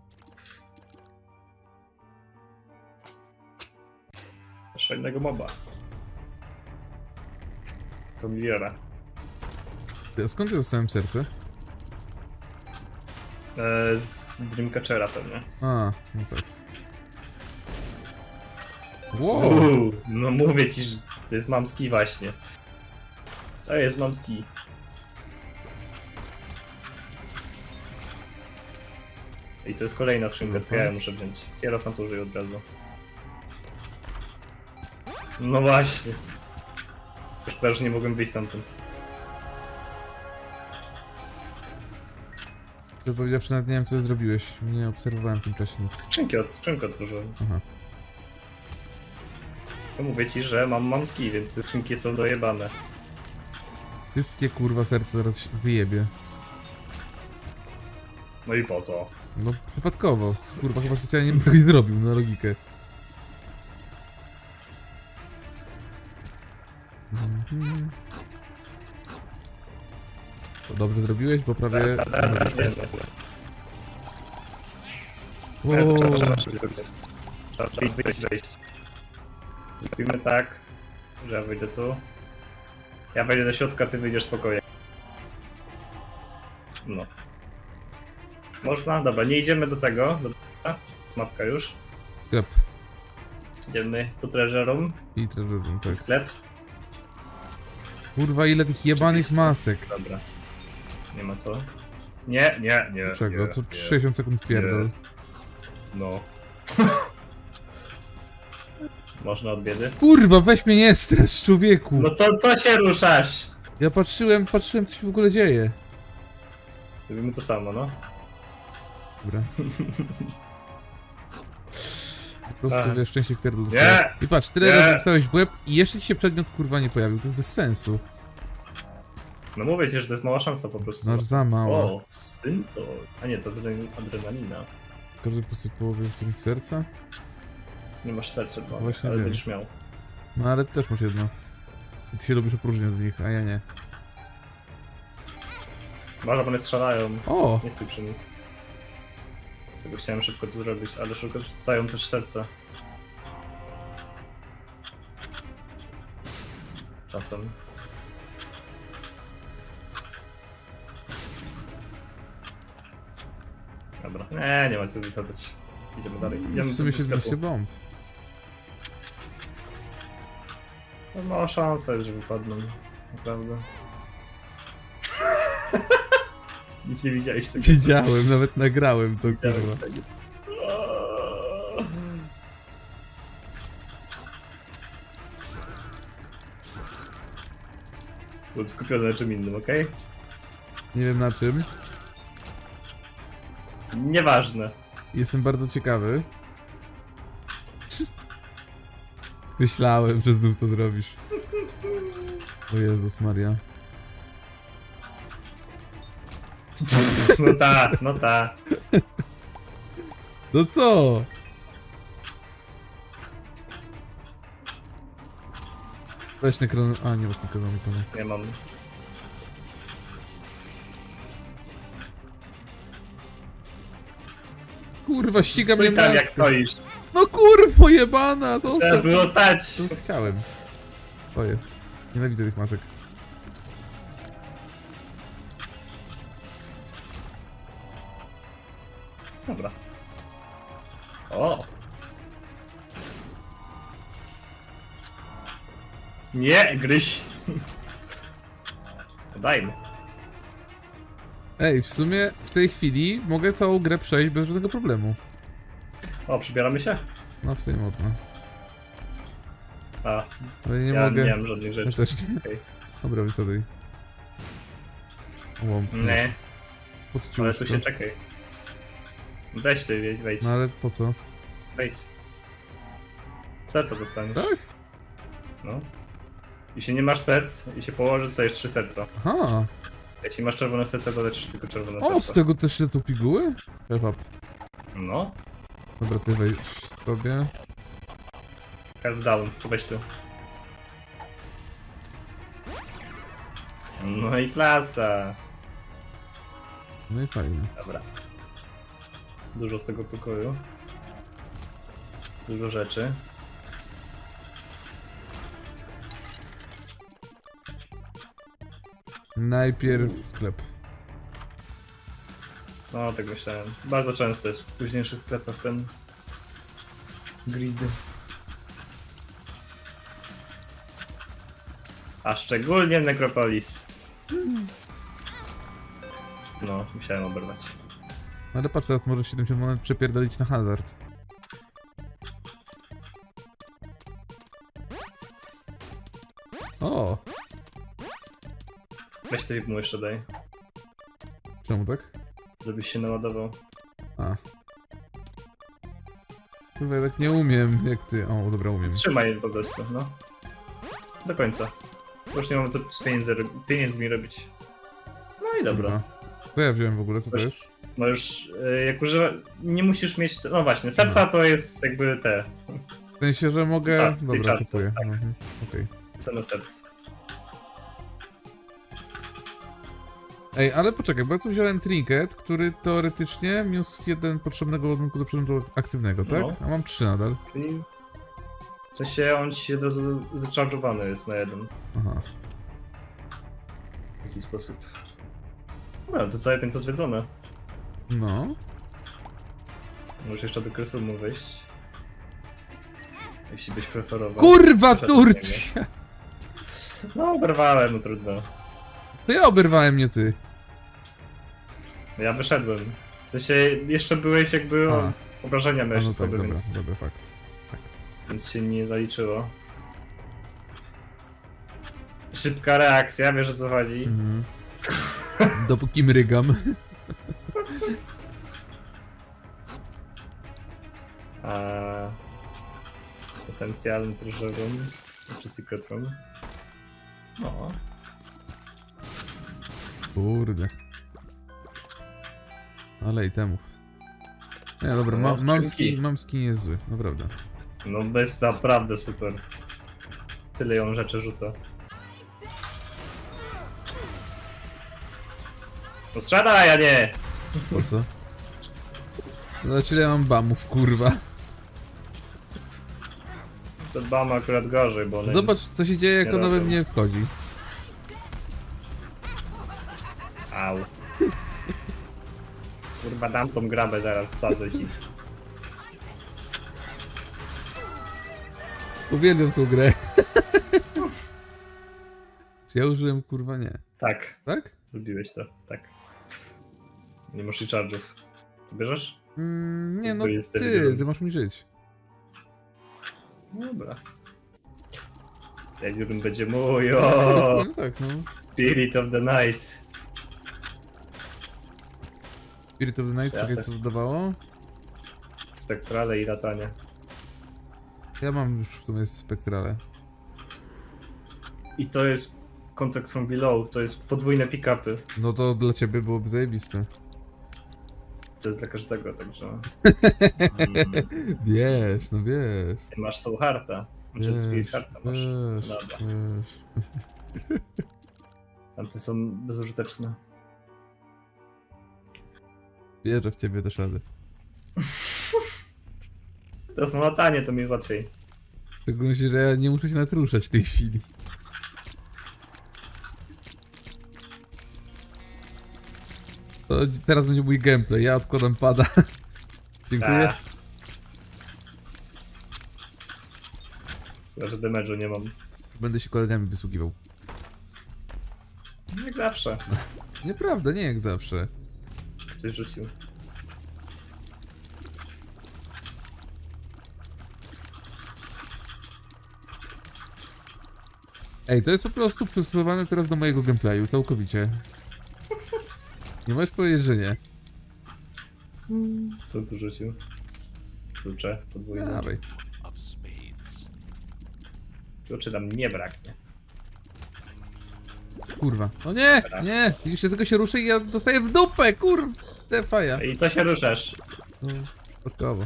Masz fajnego moba. To miliona. A skąd ja dostałem serce? Z Dreamcatchera pewnie. A, no tak. Wow! No mówię ci, że to jest mamski właśnie. To jest mamski. I to jest kolejna skrzynka, tylko ja ją muszę wziąć. Kierowca użyję od razu. No właśnie. Szkoda, że nie mogłem wyjść stamtąd. To powiedziawszy, nawet nie wiem co zrobiłeś. Nie obserwowałem w tym czasie nic. Skrzynkę otworzyłem. Aha. To mówię ci, że mam mamski, więc te skrzynki są dojebane. Wszystkie kurwa serca zaraz się wyjebie. No i po co? No przypadkowo. Kurwa chyba specjalnie bym tego nie zrobił, na logikę. Mhm. To dobrze zrobiłeś, bo prawie... Wow. Wejść. Robimy tak, że ja wejdę tu. Ja wejdę do środka, ty wyjdziesz spokojnie. No. Można? Dobra, nie idziemy do tego. Dobra. Matka już. Sklep. Idziemy do treasure'um. I treasure'um, tak. Sklep. Kurwa ile tych jebanych masek. Dobra. Nie ma co. Nie. Czego? Nie, Co nie. 60 sekund pierdol. No. Można od biedy? Kurwa, weź mnie nie strasz, człowieku! No to co się ruszasz? Ja patrzyłem, co się w ogóle dzieje. Robimy to samo, no. Dobra. Po prostu Ach. wiesz, szczęście w pierdol dostałem. Nie! I patrz, tyle Nie! razy dostałeś w łeb i jeszcze ci się przedmiot kurwa nie pojawił, to jest bez sensu. No mówię ci, że to jest mała szansa po prostu. Masz za mało. O, synto. A nie, to adrenalina. Każdy posypał bez serca? Nie masz serca, bo Właśnie ale wiem. będziesz miał. No ale ty też masz jedno. Ty się lubisz opróżniać z nich, a ja nie. Może one strzelają. O! Nie stój przy nich. Tego chciałem szybko to zrobić, ale szybko rzucają też serca. Czasem. Dobra. Nie ma co wysadzać. Idziemy dalej. Idziemy W sumie do sklepu. 17 bomb. No, mała szansa jest, że wypadną. Naprawdę. Nikt nie widziałeś tego. Widziałem, nawet nagrałem to Widziałeś kurwa. tego. Był skupiony na czym innym, okej? Nie wiem na czym. Nieważne. Jestem bardzo ciekawy. Myślałem, że znów to zrobisz. O Jezus Maria. No ta, no ta. No co? Weź nekron... A, nie masz nekronomikonu. Nie mam. Kurwa, ściga Stój mnie tam jak miasto. stoisz. No kurwo jebana, to Trzeba było stać. to chciałem. Oje. Nienawidzę tych masek. Dobra. O! Nie, gryź. Dajmy. Ej, w sumie w tej chwili mogę całą grę przejść bez żadnego problemu. O, przybieramy się? No w sumie można. A, Ale nie ja mogę. nie mam żadnych rzeczy. Ja też nie. Okej. Dobra, wysadzaj. Łąb. Nie, Po co ci ale tu łóżko? się czekaj. Weź ty, wejdź. No ale po co? Wejdź. Serca dostaniesz. Tak? No. Jeśli nie masz serc i się położysz, sobie 3 serca. Aha. Jeśli masz czerwone serce, to leczysz tylko czerwone O, z serca. tego też się tu piguły? Step up. No. Dobra, ty wejdź sobie. Half down, to weź tu. No i klasa. No i fajnie. Dobra. Dużo z tego pokoju. Dużo rzeczy. Najpierw sklep. No, tak myślałem. Bardzo często jest w późniejszych sklepach ten grid. A szczególnie Necropolis. No, musiałem oberwać. Ale patrz, teraz możesz 70 monet przepierdolić na hazard. O! Weź ty mu jeszcze daj, Czemu tak? żebyś się naładował. A. Chyba ja tak nie umiem, jak ty. O, dobra, umiem. Trzymaj po prostu, no. Do końca. Już nie mam co z pieniędzmi robić. No i dobra. Kurwa. Co ja wziąłem w ogóle? Co to Weź- jest? Możesz, jak używa... Nie musisz mieć... No właśnie, serca to jest jakby te... W sensie, że mogę... Tak, Dobra, pieczarki, kupuję. tak. Mhm. Okej. Cena serc. Ej, ale poczekaj, bo ja tu wziąłem trinket, który teoretycznie -1 potrzebnego ładunku do przedmiotu aktywnego, tak? No. A mam 3 nadal. Czyli... W sensie on ci od razu zacharge'owany jest na jeden. Aha. W taki sposób. No, to całe piętro zwiedzone. No. Możesz jeszcze do Krysumu wejść. Jeśli byś preferował. Kurwa, Poszedł Turcja! No, oberwałem, no trudno. To ja oberwałem, nie ty. Ja wyszedłem. W sensie jeszcze byłeś jakby A. obrażenia A, miałeś no no tak, sobie, dobra, więc, dobra, fakt. więc się nie zaliczyło. Szybka reakcja, wiesz o co chodzi. Mhm. Dopóki mrygam. A potencjalny treasure room, czy secret room. No, Kurde. Ale itemów. Nie, dobra, No, skrzynki. mam skin jest zły, naprawdę. no jest naprawdę super. Tyle ją rzeczy rzuca. No strzelaj, a nie! Po co? Zobacz ile ja mam bamów, kurwa. To dbam akurat gorzej, bo one... Zobacz co się dzieje, jak nie ona we robią. mnie wchodzi. Au. Kurwa, dam tą grabę zaraz, sadzę ci. Uwielbiam tą grę. Czy ja użyłem, kurwa, nie. Tak, Tak? lubiłeś to, tak. Nie masz recharge'ów. Co bierzesz? Nie no, Bo jest ty telewizor. masz mi żyć. No dobra. Jurun będzie mój, o! No tak, no. Spirit of the Night. Spirit of the Night, Ja czekaj, też. co zdawało? Spektrale i latanie. Ja mam już w sumie spektrale. I to jest Contact from Below, to jest podwójne pick-upy. No to dla ciebie byłoby zajebiste. To jest dla każdego, także... Wiesz, no wiesz. Ty masz Soul Hearta. Znaczy Wiesz, Spirit Hearta masz. wiesz, Dobra. wiesz. Tamte są bezużyteczne. Wierzę w ciebie też, ale. Teraz mam latanie, to mi łatwiej. W szczególności, że ja nie muszę się nawet ruszać w tej chwili. To teraz będzie mój gameplay, ja odkładam pada. Dziękuję. Chyba, że damage'u nie mam. Będę się kolegami wysługiwał. Jak zawsze. Nieprawda, nie jak zawsze. Coś rzucił. Ej, to jest po prostu przystosowane teraz do mojego gameplayu, całkowicie. Nie możesz powiedzieć, że nie. Co tu rzucił? Klucze podwójne. Dawaj. Kluczy nam nie braknie. Kurwa. O nie! Nie! Widzisz, ja tylko się ruszę i ja dostaję w dupę, kurwa! Te faja. I co się ruszasz? No, przypadkowo.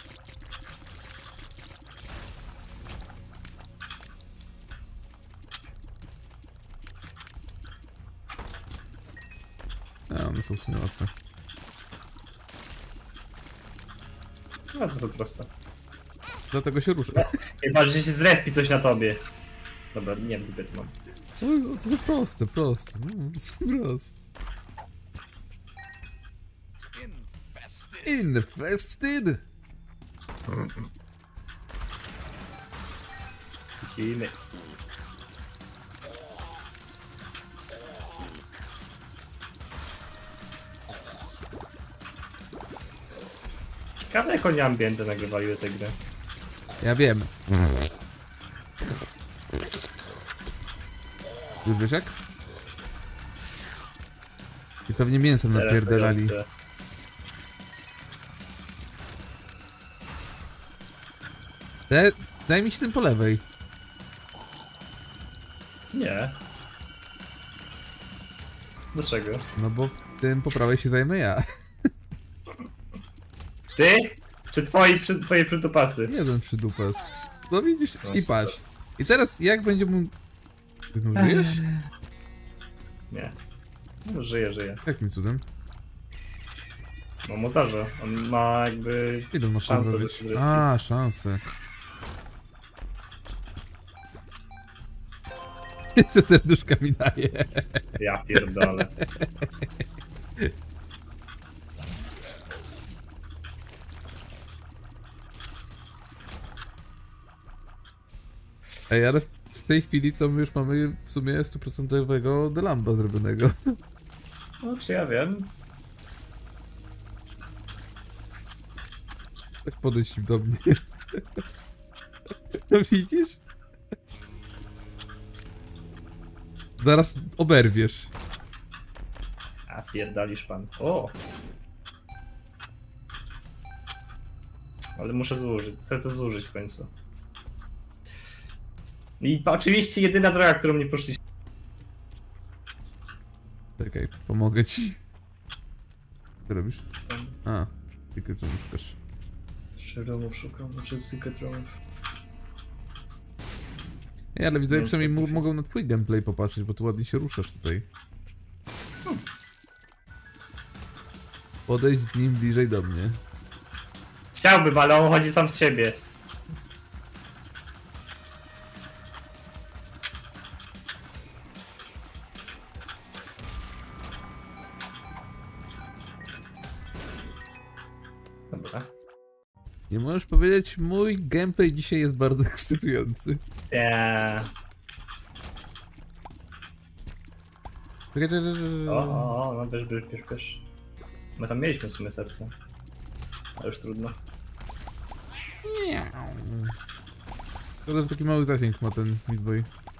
A, one są w sumie łatwe. No to są proste. Dlatego się ruszę. Nie patrz, że się zrespi coś na tobie. Dobra, nie wiem, gdzie to mam. O, to są proste, proste. No, to są proste. Infested! Lecimy. Ciekawe jak oni ambiente nagrywali tę grę. Ja wiem. Już wiesz jak? I pewnie mięsem napierdalali. Interesujące. Zajmij się tym po lewej. Nie. Dlaczego? No bo tym po prawej się zajmę ja. Ty? Czy twoje przytupasy? Jeden przydupas. No widzisz, No, i patrz. I teraz jak będzie mu... Ty no żyjesz? Nie. No, żyje. Jakim cudem? No mocarze. On ma jakby Ile ma szansę kurwa do być? zrespić. A, szanse. Jeszcze serduszka mi daje. Ja pierdolę. Ej, ale w tej chwili to my już mamy w sumie 100% Delamba zrobionego. No czy ja wiem. Tak podejść do mnie. No widzisz? Zaraz oberwiesz. A pierdolisz pan. O! Ale muszę zużyć. Chcę to zużyć w końcu. I oczywiście jedyna droga, którą nie poszliśmy. Czekaj, pomogę ci. Co robisz? A, tylko co szukasz. Roomów szukam, znaczy secret roomów. Nie, ale widzowie No, przynajmniej co ty- mogą na twój gameplay popatrzeć, bo tu ładnie się ruszasz tutaj. Podejdź z nim bliżej do mnie. Chciałbym, ale on chodzi sam z siebie. Dobra. Nie możesz powiedzieć, mój gameplay dzisiaj jest bardzo ekscytujący. Eee. Czekaj. No bierz. My tam mieliśmy w sumie serce. Ale już trudno. Szkoda, że taki mały zasięg ma ten Meat Boy.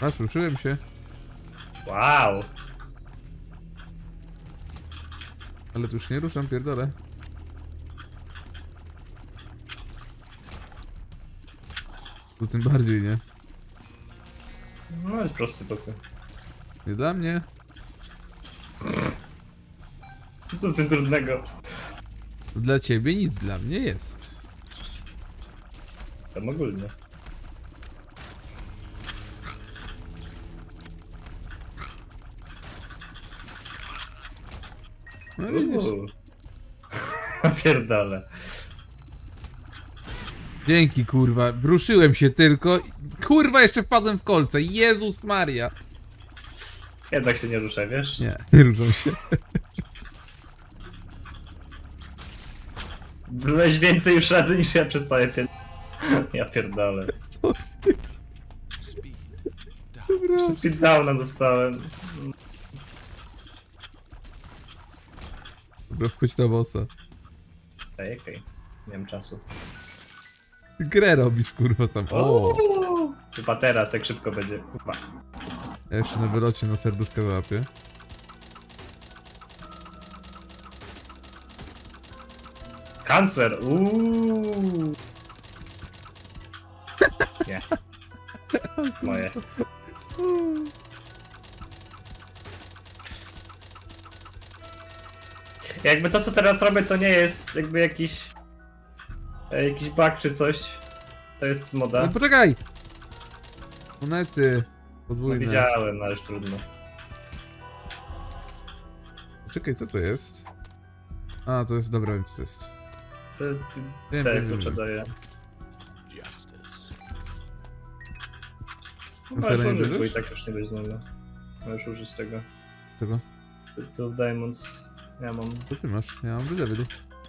Patrz, ruszyłem się. Wow. Ale tu już nie ruszam, pierdolę. Tu tym bardziej, nie? No jest prosty pokój. Nie dla mnie. Co w tym trudnego? Dla ciebie nic, dla mnie jest. Tam ogólnie. No widzisz. Pierdolę. Dzięki, kurwa. Ruszyłem się tylko. Kurwa, jeszcze wpadłem w kolce. Jezus Maria. Jednak się nie ruszę, wiesz? Nie, nie ruszam się. Byłeś więcej już razy niż ja przez całe Ja pierdolę. Jeszcze speedowna dostałem. Dobra, wchodź na bossa. Okej. Nie mam czasu. Ty grę robisz, kurwa, tam. O! Chyba teraz, jak szybko będzie. Kurwa. Ja jeszcze na wylocie na serduszkę załapię. Cancer! Uuuu. Nie. Moje. Jakby to, co teraz robię, to nie jest jakby jakiś bug czy coś. To jest z moda. No poczekaj! Monety. No, Podwójne. widziałem, no ale już trudno. Czekaj, co to jest? A, to jest, dobra, więc to jest. To Wiem, te wiem, klucze wiem. daje. Na Możesz serio nie użyć, bo i bierzesz? tak już nie weźmiemy. Możesz użyć tego. Czego? Tu Diamonds. Ja mam. Co ty masz? Ja mam wylewy.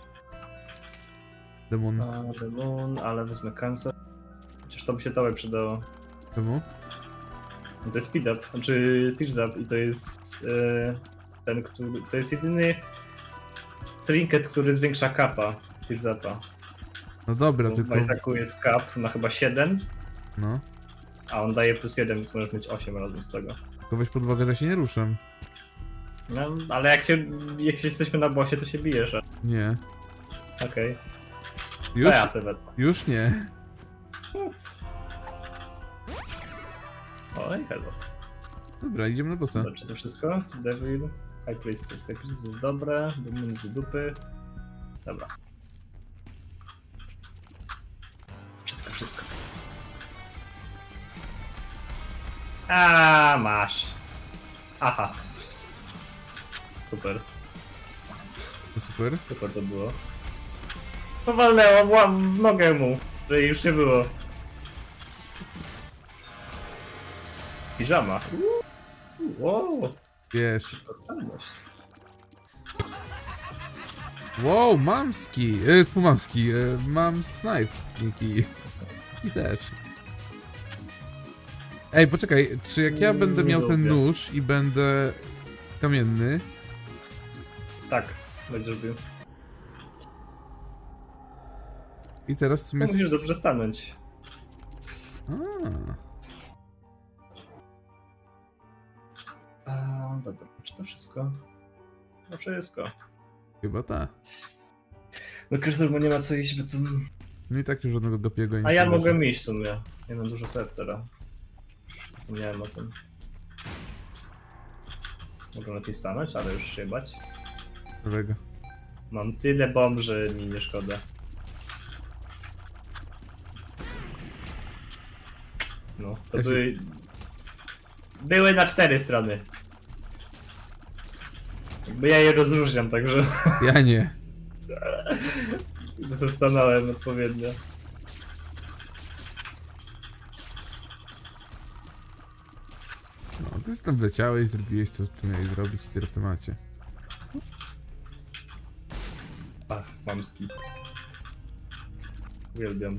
Demon. Demon, ale wezmę Cancer. Przecież to by się tobie przydało. Czemu? No to jest speed up, znaczy stitch up i to jest ten, który. To jest jedyny trinket, który zwiększa kapa stitch upa. No dobra, Bo tylko... w Isaacu jest cap na chyba 7, No. a on daje plus 1, więc możesz mieć 8 razem z tego. Tylko weź pod uwagę, że się nie ruszam. No, ale jak się jesteśmy na bossie, to się bijesz. Nie. Okej. Już? To ja sobie wezmę. Już nie. Oj, hello. Dobra, idziemy na bossa. Czy to wszystko? Devil, High Priestess. High Priestess jest dobre, Demon z dupy. Dobra. Wszystko. A masz. Aha. Super. To super. Super to było. Powalnęło w nogę mu, że już nie było. Piżama. Wow. Wiesz. Dostępność. Wow, mamski. Mamski. Mam snipe. Dzięki. I też. Ej, poczekaj. Czy jak ja będę Nie miał ten lubię. nóż i będę kamienny, Tak, będziesz bił. i teraz w sumie... Musisz dobrze stanąć. Dobra, czy to wszystko? No wszystko. Chyba tak. No Krystal, bo nie ma co iść, bo to... No i tak już żadnego dopiego nie A ja sobie mogłem iść w sumie. Nie mam dużo serc teraz. Zapomniałem o tym. Mogę lepiej stanąć, ale już się bać. żadnego. Mam tyle bomb, że mi nie szkoda. No, to Ja się- były na 4 strony. Bo ja je rozróżniam, także Ja nie. zastanawiałem odpowiednio. No, ty tam wleciałeś, zrobiłeś co miałeś zrobić i tyle w temacie. Ach, mamski. Uwielbiam.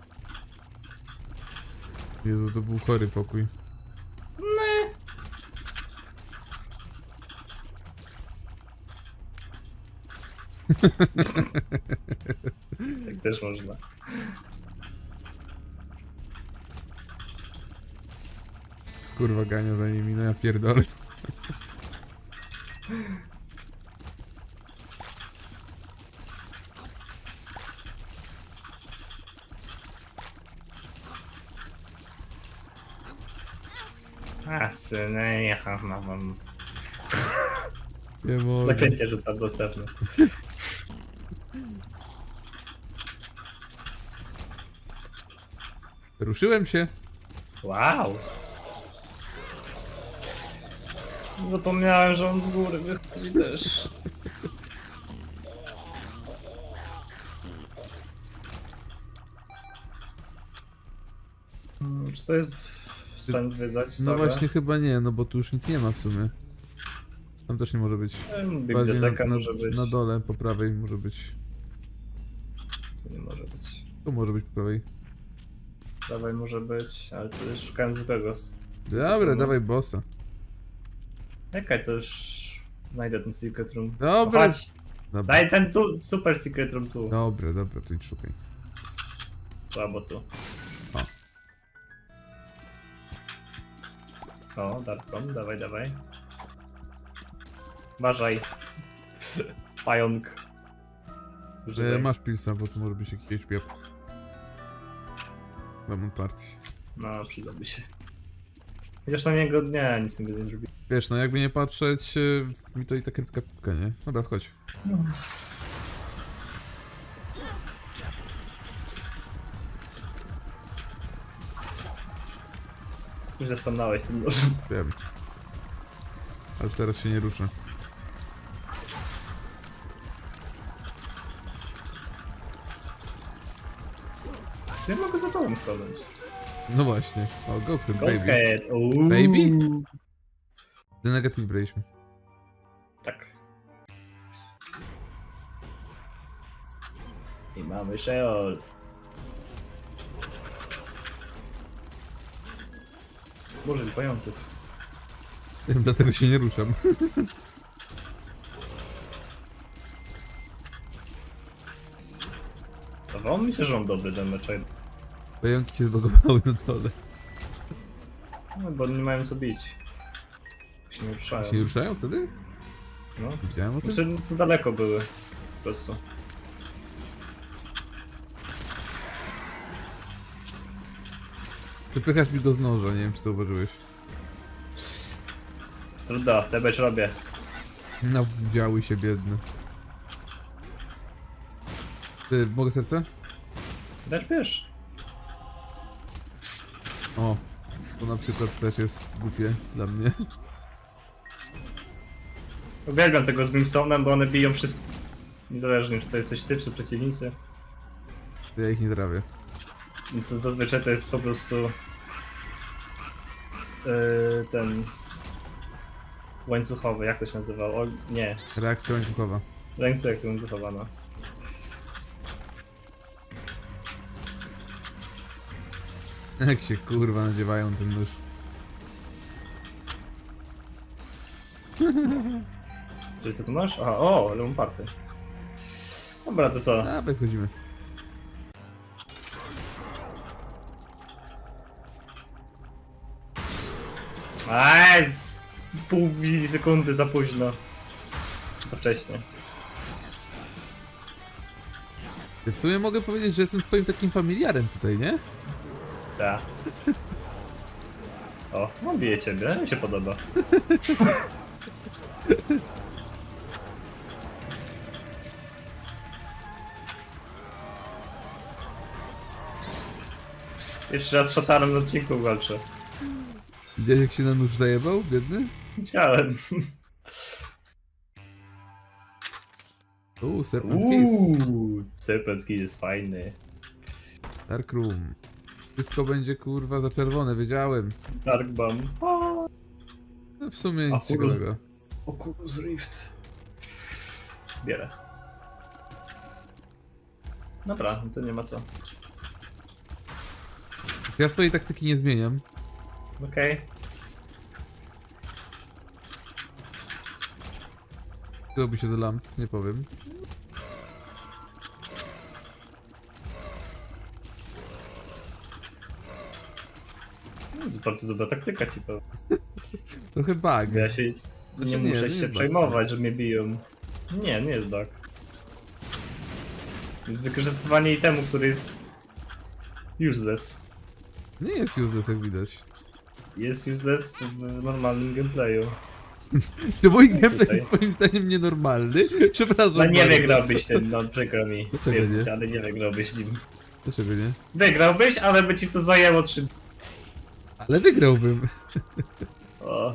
Jezu, to był chory pokój. Tak też można. Kurwa gania za nimi, no ja pierdolę. A, syny, jecham na wam. Nie mogę. Zaklęcie rzucam dostępne. Ruszyłem się. Wow! Zapomniałem, że on z góry wychodzi też. Czy to jest sens zwiedzać? No Sagę? właśnie chyba nie, no bo tu już nic nie ma w sumie. Tam też nie może być. Biblioteka Bardziej może być. na dole, po prawej może być. Nie może być. Tu może być po prawej. Dawaj może być, ale to już szukałem zwykłego. Dobra, dawaj bossa. Czekaj, to już znajdę ten secret room. Dobra. No chodź, Dobra, daj ten tu, super secret room tu. dobra, to idź szukaj. Tu albo tu. O. O, Darkon, dawaj. Uważaj. Pająk. Masz pilsa, bo to może być jakiś piep. Lemon party. No, przydałby się. Chociaż na niego nie, nic nie będę zrobił. Wiesz, no jakby nie patrzeć, mi to i tak rybka pipka, nie? Dobra, wchodź. Już zastanąłeś z tym nożem. Wiem. Ale już teraz się nie ruszę. Ja mogę za tobą stanąć. No właśnie. O, Goathead, baby. Goathead, Baby? The negative braliśmy. Tak. I mamy Sheol. Boże, pająków. Dlatego się nie ruszam. Wydawało mi się, że on dobry damage. Pająki się zbagowały na dole. No, bo nie mają co bić. Się nie ruszają. Się nie ruszają wtedy? No. Widziałem o tym? Znaczy, za daleko były. Po prostu. Wypychasz mi go z noża, nie wiem czy zauważyłeś. Trudno, damage robię. No, działy się biedny. Ty, mogę serce? Wiesz. O, to na przykład też jest głupie dla mnie. Uwielbiam tego z Brimstone'em, bo one biją wszystko. Niezależnie czy to jesteś ty, czy przeciwnicy. Ja ich nie trawię. I co zazwyczaj to jest po prostu... ten... łańcuchowy, jak to się nazywał? O, nie. Reakcja łańcuchowa. Reakcja łańcuchowa, no. Jak się kurwa nadziewają ten nóż. Czyli co tu masz? Aha, o, ale mam party. Dobra, to co? A, wychodzimy. Z pół milisekundy za późno. Za wcześnie. W sumie mogę powiedzieć, że jestem twoim takim familiarem tutaj, nie? Tak. O, no bije ciebie, mi się podoba. Jeszcze raz z szatanem na odcinku walczę. Widziałeś jak się na nóż zajebał, biedny? Chciałem. Serpent Kiss. Serpent Kiss jest fajny. Dark Room. Wszystko będzie kurwa za czerwone, wiedziałem. Dark Bomb. No w sumie nic Oculus. ciekawego. Oculus Rift. Bierę. Dobra, no to nie ma co. Ja swojej taktyki nie zmieniam. Okej. Chciałoby się do lamp, nie powiem. jest bardzo dobra taktyka ci powiem. Trochę bug. Ja się Znaczy nie nie, muszę nie się jest przejmować, że mnie biją. Nie jest bug. Jest wykorzystywanie itemu, który jest useless. Nie jest useless, jak widać. Jest useless w normalnym gameplayu. To mój gameplay Tutaj. jest moim zdaniem nienormalny. Przepraszam No nie bardzo. wygrałbyś tym, no przykro mi Dlaczego stwierdzić, nie? ale nie wygrałbyś nim. Dlaczego nie? Wygrałbyś, ale by ci to zajęło 3... Ale wygrałbym. O,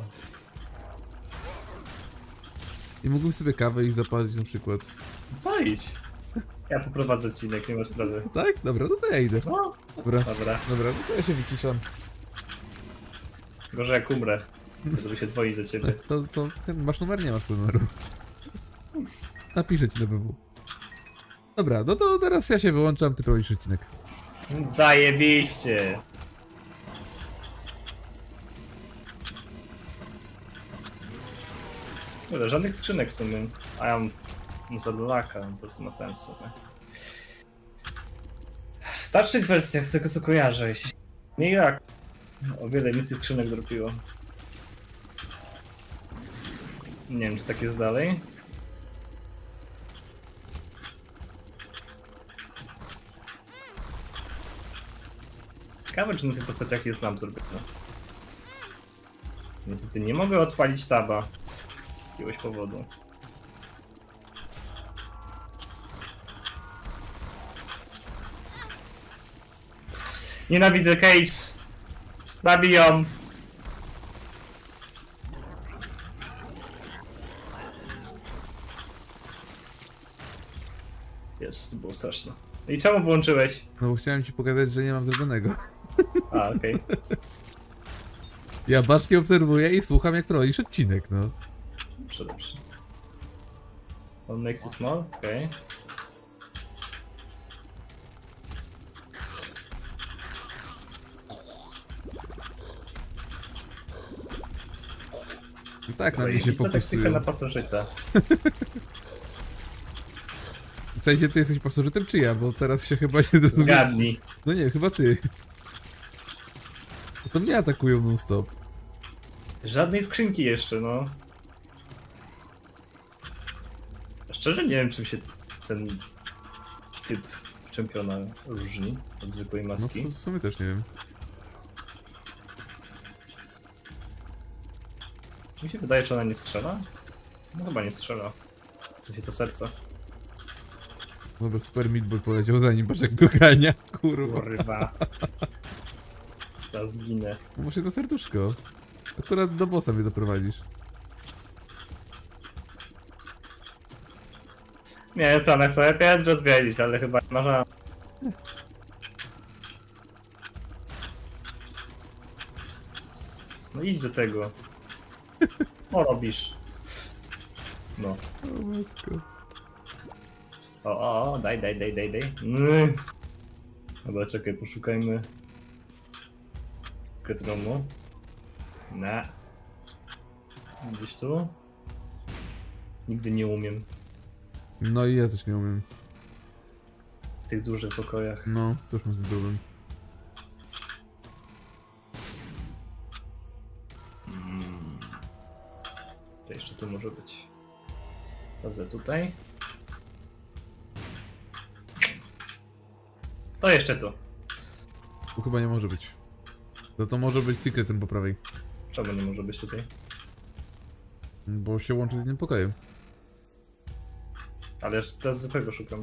I mógłbym sobie kawę i zapalić na przykład. to idź. Ja poprowadzę odcinek, nie ma sprawy. Tak? Dobra, no to ja idę. No, Dobra, dobra. dobra, no to ja się wyciszam. Gorzej jak umrę. Żeby się dzwonić do ciebie. To masz numer? Nie masz numeru. Napiszę ci na BW. Dobra, no to teraz ja się wyłączam, ty prowadzisz odcinek. Zajebiście! Dobra, żadnych skrzynek w sumie. A ja mam zadolaka, to co ma sens w sumie. W starszych wersjach, z tego co kojarzę, jeśli nie jak, o wiele więcej skrzynek dropiło. Nie wiem, czy tak jest dalej. Ciekawe, czy na tych postaciach jest nam zrobione. Niestety nie mogę odpalić taba. Z jakiegoś powodu. Nienawidzę Cage! Zabiją! Jest, to było straszne. I czemu włączyłeś? No bo chciałem ci pokazać, że nie mam zrobionego. A, okej. Ja bacznie obserwuję i słucham, jak prowadzisz odcinek, no. Dobrze, dobrze. On makes you small? Okej. I tak na mnie się Zajebista taktyka fokusują. na pasożyta. W sensie ty jesteś pasożytem czy ja? Bo teraz się chyba nie zrozumiałem. Zgadnij. No nie, chyba ty. To mnie atakują non stop. Żadnej skrzynki jeszcze, no. Szczerze nie wiem, czym się ten typ czempiona różni od zwykłej No maski. w sumie też nie wiem. Mi się wydaje, że ona nie strzela. No chyba nie strzela. To się to serce. Dobra, Super Meat Boy poleciał za nim, patrz jak go gania, kurwa. Kurwa. Teraz zginę. No może to serduszko. Akurat do bossa mnie doprowadzisz. Miałem planę sobie pierwszy zwiedzić, ale chyba nie ma szans. No idź do tego. Co robisz? No. O matko. O, daj. Dobra, czekaj, poszukajmy. Ketromu. Ne. Gdzieś tu? Nigdy nie umiem. No i ja też nie umiem. W tych dużych pokojach. No, też mam z tym problem. To jeszcze tu może być. Dobrze, tutaj. To jeszcze tu. Tu chyba nie może być. To może być secretem po prawej. Czemu nie może być tutaj? Bo się łączy z innym pokojem. Ale jeszcze zwykłego szukam.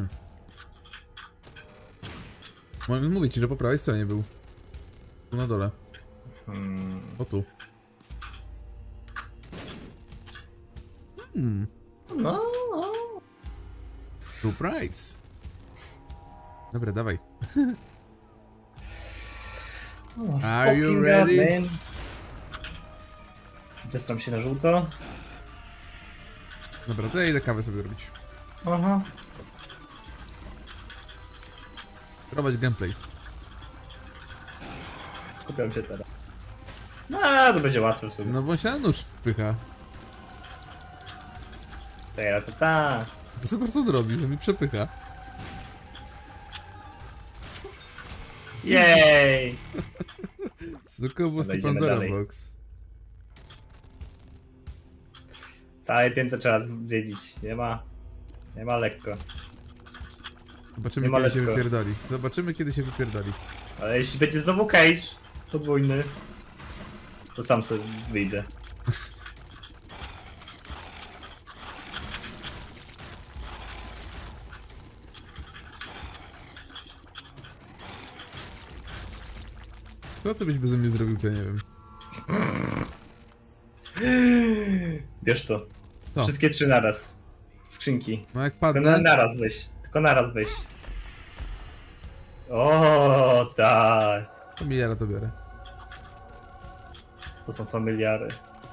Mówię ci, że po prawej stronie był. Tu na dole. Hmm. O tu. No. Surprise. Dobra, dawaj. Are you Fucking ready? God, man. Zestram się na żółto. Dobra, to ja idę kawę sobie robić. Aha. Prowadź gameplay. Skupiam się teraz. No, to będzie łatwe w sumie. No bo się na nóż wpycha. Teraz to tak. To co po prostu robi, że mi przepycha. Jej! Sukubus Dobra, i idziemy Pandora dalej. Box. Całe piętro trzeba zwiedzić. Nie ma lekko. Zobaczymy, Nie ma kiedy się lecko. wypierdali. Zobaczymy, kiedy się wypierdali. Ale jeśli będzie znowu cage podwójny, to sam sobie wyjdę. Co ty byś beze mnie zrobił, to ja nie wiem. Wiesz to. Co? Wszystkie 3 naraz. Skrzynki. No jak Tylko padnę, naraz weź. Tylko naraz weź. O, tak. familiara to biorę. To są familiary.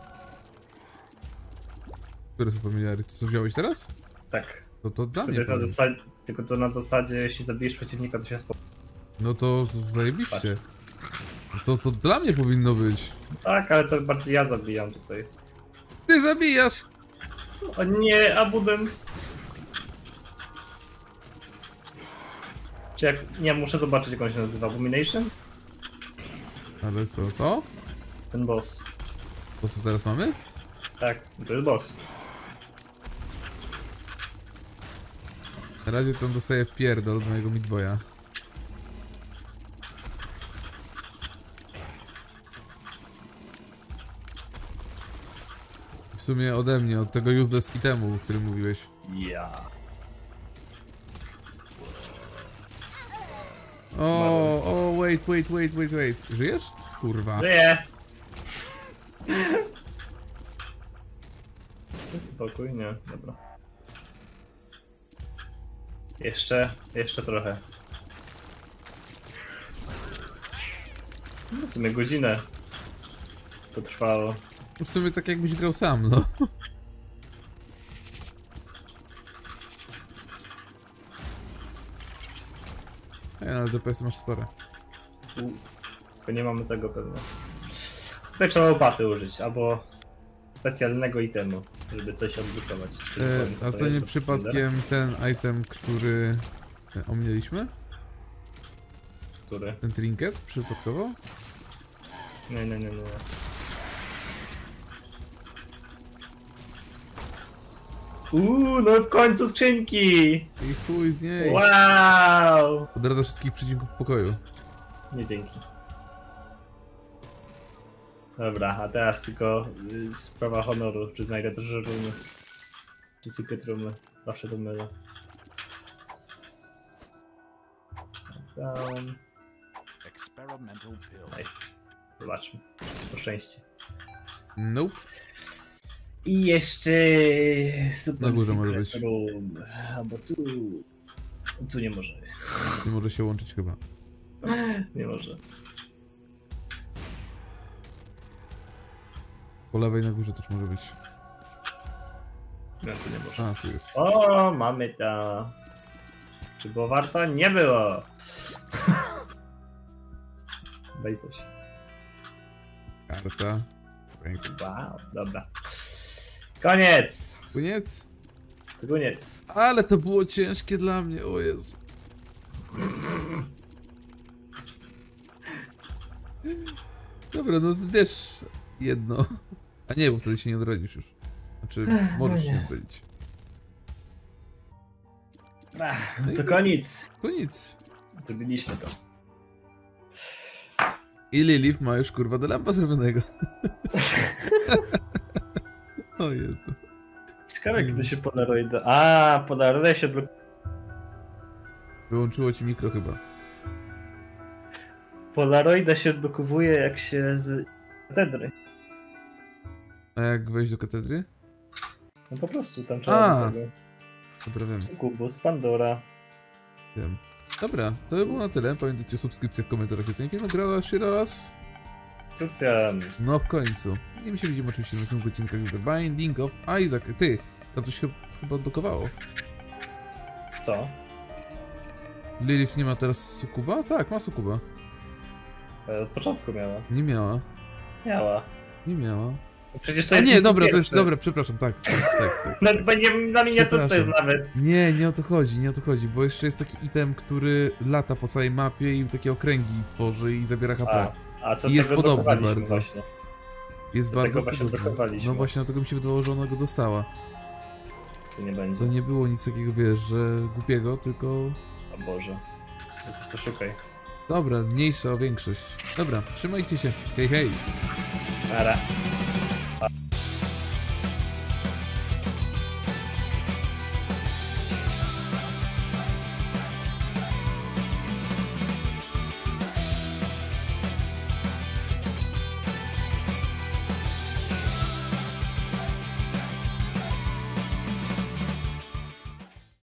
Które są familiary? To co wziąłeś teraz? Tak. To dla To mnie. jest na powiem. zasadzie, tylko to na zasadzie, jeśli zabijesz przeciwnika, to się spoko. No to zajebiście. To dla mnie powinno być. Tak, ale to bardziej ja zabijam tutaj. Ty zabijasz! O nie, Abundance! Czy jak... Nie, muszę zobaczyć, jak on się nazywa. Abomination? Ale co, to? Ten boss. To co teraz mamy? Tak, to jest boss. Na razie to on dostaje w pierdol od mojego midboya. W sumie ode mnie, od tego useless itemu, o którym mówiłeś. Ja. O, wait. Żyjesz? Kurwa. Żyje! Spokojnie, dobra. Jeszcze trochę. No, w sumie godzinę to trwało. W sumie tak jakbyś grał sam, no. Ej, ale DPS masz spore. Tylko nie mamy tego pewnie. Tutaj trzeba łopaty użyć, albo specjalnego itemu, żeby coś odblokować. A to nie przypadkiem ten item, który omnieliśmy? Który? Ten trinket przypadkowo? Nie. No w końcu skrzynki! I chuj z niej! Wow! Odradza wszystkich przeciwników w pokoju. Nie dzięki. Dobra, a teraz tylko sprawa honoru, czy znajdę też rumy. Czy secret roomy. Zawsze to mylę. Down. Experimental pill. Nice. Zobaczmy. Po szczęście. Nope. I jeszcze... Super Na górze może secret być. room. Albo tu... Tu nie może. Nie może się łączyć chyba. Nie może. Po lewej na górze też może być. No, tu nie może. A, tu jest. O, mamy to. Czy było warto? Nie było. Daj coś. Karta. Wow, dobra. Koniec! Koniec? To koniec. Ale to było ciężkie dla mnie, o Jezu. Dobra, no zbierz jedno. A nie, bo wtedy się nie odrodzisz już. Znaczy, możesz się odrodzić. No to koniec. Koniec. Zrobiliśmy to. I Lilith ma już kurwa do lampa zrobionego. O Jezu. Ciekawe, kiedy się Polaroid... A, Polaroid się blokuje. Wyłączyło ci mikro chyba. Polaroida się odblokowuje, jak się z katedry. A jak wejść do katedry? No po prostu, tam trzeba do tego. Dobra, wiem. Sukubus, Pandora. Wiem. Dobra, to by było na tyle. Pamiętajcie o subskrypcjach, komentarzach i ten film. Grała się raz. Krucjan. No w końcu. I my się widzimy oczywiście w następnych odcinkach The Binding of Isaac. Ty, tam coś chyba odblokowało. To? Lilith nie ma teraz sukuba? Tak, ma sukuba. Od początku miała. Nie miała. Miała. Nie miała. Przecież to A jest... nie, dobra, to jest, pierwszy. dobra, przepraszam, tak. Nawet będzie na miniaturce jest nawet. Nie o to chodzi, bo jeszcze jest taki item, który lata po całej mapie i takie okręgi tworzy i zabiera HP. A to I jest tego podobny blokowaliśmy bardzo. właśnie. Jest Do bardzo tego właśnie podobny. blokowaliśmy. No właśnie, dlatego mi się wydawało, że ona go dostała. To nie będzie. To nie było nic takiego, wiesz, że głupiego, tylko... O Boże. To szukaj. Dobra, mniejsza o większość. Dobra, trzymajcie się. Hej, hej. Nara.